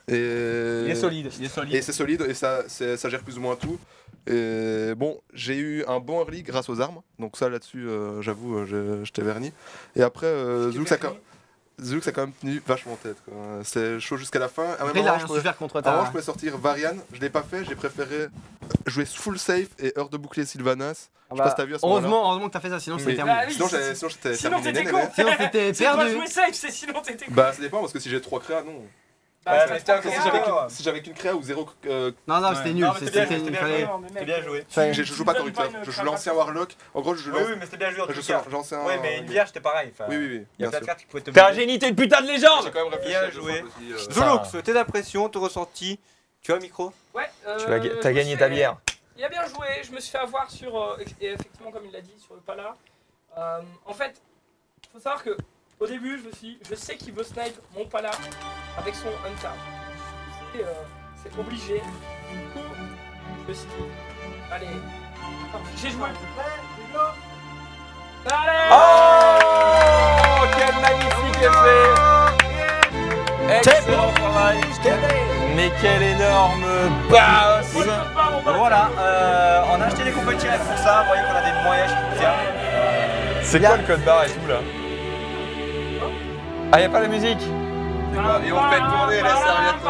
Et... Il est solide, il est solide. Et c'est solide et ça, c'est- ça gère plus ou moins tout. Et bon, j'ai eu un bon early grâce aux armes, donc ça là-dessus, euh, j'avoue, euh, je, je t'ai verni. Et après, euh, Zux a, quand- Zux a quand même tenu vachement tête. quoi. C'est chaud jusqu'à la fin. À un Après, il moment, a je rien pouvais- su faire contre à un moment, ta. je pouvais sortir Varian, je l'ai pas fait, j'ai préféré jouer full safe et heure de bouclier Sylvanas. Ah Je sais pas bah, si t'as vu à ce moment-là. Heureusement, heureusement que t'as fait ça, sinon Mais- c'était Ah terminé. oui, Sinon, c'est- j'avais- sinon j'étais Sinon terminé t'étais net, con. net. Sinon c'était C'est pas perdu. jouer safe, c'est sinon t'étais con. Bah ça dépend parce que si j'ai trois créas, non. Bah, Ouais, c'est mais pas putain, très si Si grave. j'avais qu'une si j'avais qu'une créa ou zéro. euh, Non, non, Ouais. c'était nul. Non, mais C'était, c'était bien, il c'était fallait. Non, mais C'est mec, bien joué. fallait- j'ai- je joue pas donne corrupteur, pas une je joue craque l'ancien comme ça. Warlock. En gros, je joue Oui, l'an- oui, mais c'était bien joué en je tout joue cas. l'ancien. Oui, mais une vierge, c'était pareil. Enfin, Oui, oui, oui. Il y a bien plein sûr. de cartes qui pouvaient te T'es un mener. génie, t'es une putain de légende. J'ai quand même réfléchi Bien à deux joué. fois aussi, euh, Zolux, tes impressions, ton ressenti. Tu as un micro? Ouais, euh, Tu as, je t'as me gagné suis ta fait- bière. Il a bien joué, je me suis fait avoir sur, euh, et effectivement comme il l'a dit, sur le pala. Euh, en fait, il faut savoir que au début, je me suis dit, je sais qu'il veut snipe mon pala avec son untard. C'est, euh, c'est obligé. Du coup, je me suis dit, allez, j'ai joué le plus près, les gars. Allez Oh, quel magnifique effet. Excellent travail. Mais quel énorme boss. Moi, je peux pas, mon Donc pala. voilà, euh, on a acheté des compétitions pour ça. Vous voyez qu'on a des moyens qui tiennent. C'est quoi le code barre et tout là? Ah, y a pas la musique? Et on fait tourner la serviette.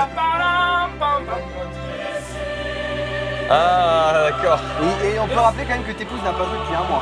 Ah, d'accord. Et, et on peut rappeler quand même que tes pouces n'a pas joué depuis un mois.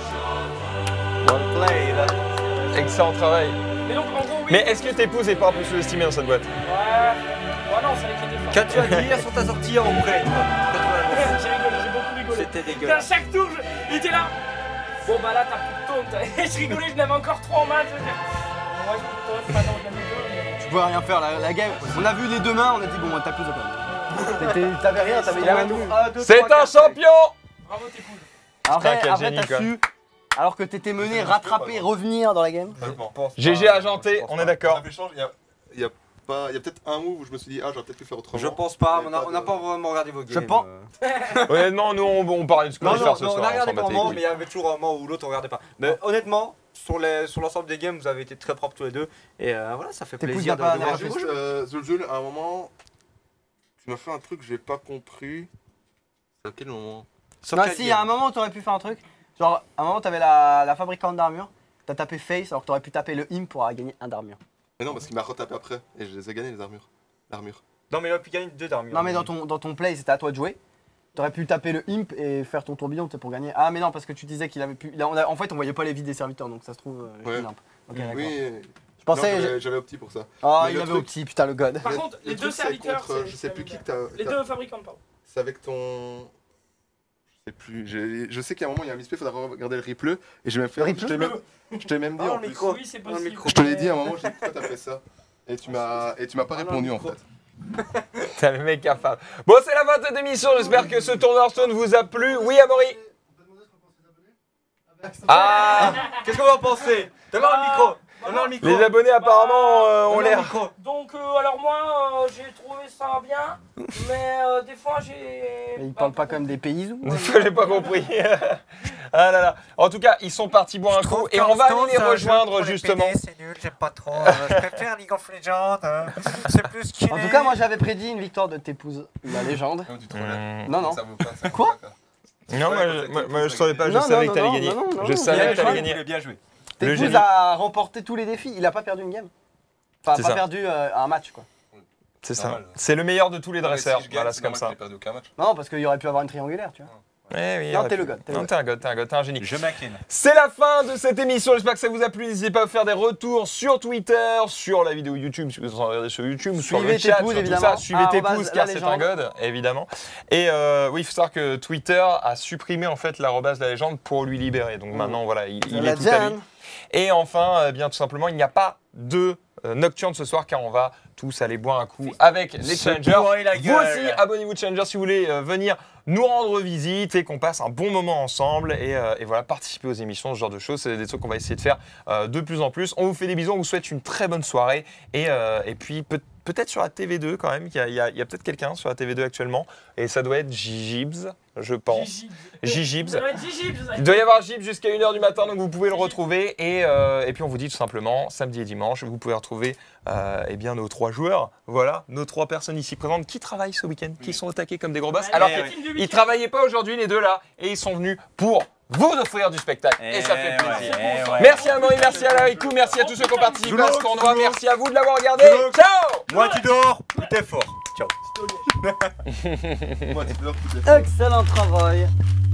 Well played. Excellent travail. Mais donc, en gros, oui. Mais est-ce que tes pouces est pas un peu sous-estimé dans cette boîte? Ouais. Ouais, non, c'est vrai qu'il était fort. Qu'as-tu à dire sur ta sortie en prêt? J'ai rigolé, j'ai beaucoup rigolé. C'était Putain, dégueulasse. chaque tour, je- il était là. Bon, bah là, t'as plus de taunt. Et je rigolais, je n'avais encore trois en main. Je veux dire. Bon, ouais, je peux pas dans le deux, mais. Tu pouvais rien faire, la, la game. On a vu les deux mains, on a dit bon, t'as plus de quand T'étais- T'avais rien, t'avais Il y avait rien. tour vu. un, deux, C'est trois, un quatre, cinq. champion. Bravo, tes poules. Après, quel après génie, t'as quoi. su, alors que t'étais mené, rattraper, revenir dans la game. Je pense pas. G G agenté, Je pense on pas. est d'accord. En échange, il y a, il y a pas, il y a peut-être un move où je me suis dit ah j'aurais peut-être pu faire autrement. Je pense pas, Mais on a- pas on n'a de- pas vraiment regardé vos games. Je pense- euh. Honnêtement, nous on, on parlait de ce qu'on Non, allait non, faire ce non, on soir. a regardé on s'en par battait moment, les mais il y avait toujours un moment où l'autre on regardait pas. Mais honnêtement, sur les- sur l'ensemble des games, vous avez été très propres tous les deux. Et euh, voilà, ça fait Tes pouces plaisir n'a de, pas- de n'a voir pas du fait jeu. Juste, euh, Zulzul, à un moment, tu m'as fait un truc que j'ai pas compris. C'est à quel moment? Sur Non, quel si, game à un moment, t'aurais pu faire un truc. Genre, à un moment, t'avais la, la fabricante d'armure. T'as tapé face, alors que t'aurais pu taper le imp pour gagner un d'armure. Mais non, parce qu'il m'a retapé après et je les ai gagnés les armures. L'armure. Non, mais il a pu gagner deux d'armure. Non, mais dans ton, dans ton play, c'était à toi de jouer. T'aurais pu taper le imp et faire ton tourbillon, tu sais, pour gagner. Ah, mais non, parce que tu disais qu'il avait pu. il a- on a- en fait, on voyait pas les vies des serviteurs, donc ça se trouve. euh, Ouais. une imp. Ok, d'accord. Oui. Je pensais. Non, je- j'avais- j'avais opté pour ça. Oh, mais il le avait truc- opti, putain, le god. Par Le- contre, le les deux truc, c'est serviteurs. contre, c'est- je sais c'est plus qui avec- que t'as. Les t'as- deux fabricants, pardon. C'est avec ton. Je sais plus. j'ai- Je sais qu'à un moment il y a un misplay, il faudra regarder le replay. Et j'ai même fait. Le Je replay t'ai même, je t'ai même dit Ah, en le plus. micro. Oui, c'est Dans le possible. micro. Je te l'ai dit à un moment, j'ai dit pourquoi t'as fait ça. Et tu m'as et tu m'as pas Ah, non, répondu le en micro. fait. Putain, le mec capable. Bon, c'est la fin de cette émission. J'espère que ce tournoi Hearthstone vous a plu. Oui, Amaury. Ah, Qu'est-ce qu'on va en penser? Donne-leur le micro. Donne-leur le micro. les abonnés apparemment euh, ont Donne-leur le l'air. micro. Donc, euh, alors moi, euh, j'ai trouvé ça bien, mais euh, des fois, j'ai. Mais il parle pas comme des paysans. Des fois, j'ai pas compris. Ah là là. En tout cas, ils sont partis boire un coup et on va aller les rejoindre justement. C'est nul, j'aime pas trop. Euh, je préfère League of Legends. euh, C'est plus stylé. En tout cas, moi, j'avais prédit une victoire de t'épouse, la légende. Non, tu trollais. Non, non. Ça vaut pas, ça vaut Quoi pas. Non, moi, je- moi, moi, je savais pas. Je Non, savais non, que t'allais non, gagner. non, non, Je non, savais bien que t'allais joué. gagner. Il a bien joué. Le T'épouse génie. a remporté tous les défis, il a pas perdu une game. Enfin, C'est pas ça. perdu euh, un match, quoi. C'est ça. Normal. C'est le meilleur de tous les Non, mais dresseurs. si je gagne, Voilà, c'est comme normal ça. que j'ai perdu aucun match. Non, parce qu'il aurait pu avoir une triangulaire, tu vois. Eh oui, Non, ouais. t'es le god, t'es le Non, god. t'es un god, t'es un god, t'es un génie. Je m'incline. C'est la fin de cette émission, j'espère que ça vous a plu. N'hésitez pas à faire des retours sur Twitter, sur la vidéo YouTube, si vous en regardez sur YouTube, sur Suivez le chat, Tépouse, sur tout évidemment. ça. Suivez Arrobase Tépouse, car la c'est un légende. god, évidemment. Et euh, oui, il faut savoir que Twitter a supprimé en fait l'arrobase la légende pour lui libérer. Donc maintenant, voilà, il, il La est tout à lui. Jan. Et enfin, eh bien tout simplement, il n'y a pas de euh, Nocturne ce soir, car on va tous aller boire un coup avec les Se challengers. bourrer la Vous gueule. aussi, abonnez-vous Challenger si vous voulez euh, venir nous rendre visite et qu'on passe un bon moment ensemble et, euh, et voilà, participer aux émissions, ce genre de choses. C'est des trucs qu'on va essayer de faire euh, de plus en plus. On vous fait des bisous, on vous souhaite une très bonne soirée et, euh, et puis peut- peut-être sur la T V deux quand même, il y a, il y a- il y a peut-être quelqu'un sur la T V deux actuellement et ça doit être Gigibs, je pense. Gigibs. Ça doit être Gigibs. Il doit y avoir Gib jusqu'à une heure du matin, donc vous pouvez le retrouver. Et, euh, et puis on vous dit tout simplement, samedi et dimanche, vous pouvez retrouver euh, eh bien, nos trois trois joueurs, voilà, nos trois personnes ici présentes qui travaillent ce week-end, qui sont au taquet comme des gros basses, Ouais, alors ouais, qu'ils ouais. ne travaillaient pas aujourd'hui les deux là, et ils sont venus pour vous offrir du spectacle, et, Eh ça fait plaisir. ouais, eh ouais. Merci à Amaury, merci à Laricou, merci à tous ceux qui ont participé à ce Vlog, tournoi, vlog. merci à vous de l'avoir regardé, Vlog. ciao. Moi tu dors, tout est fort. Ciao. Moi, tu dors, tout est fait. Excellent travail.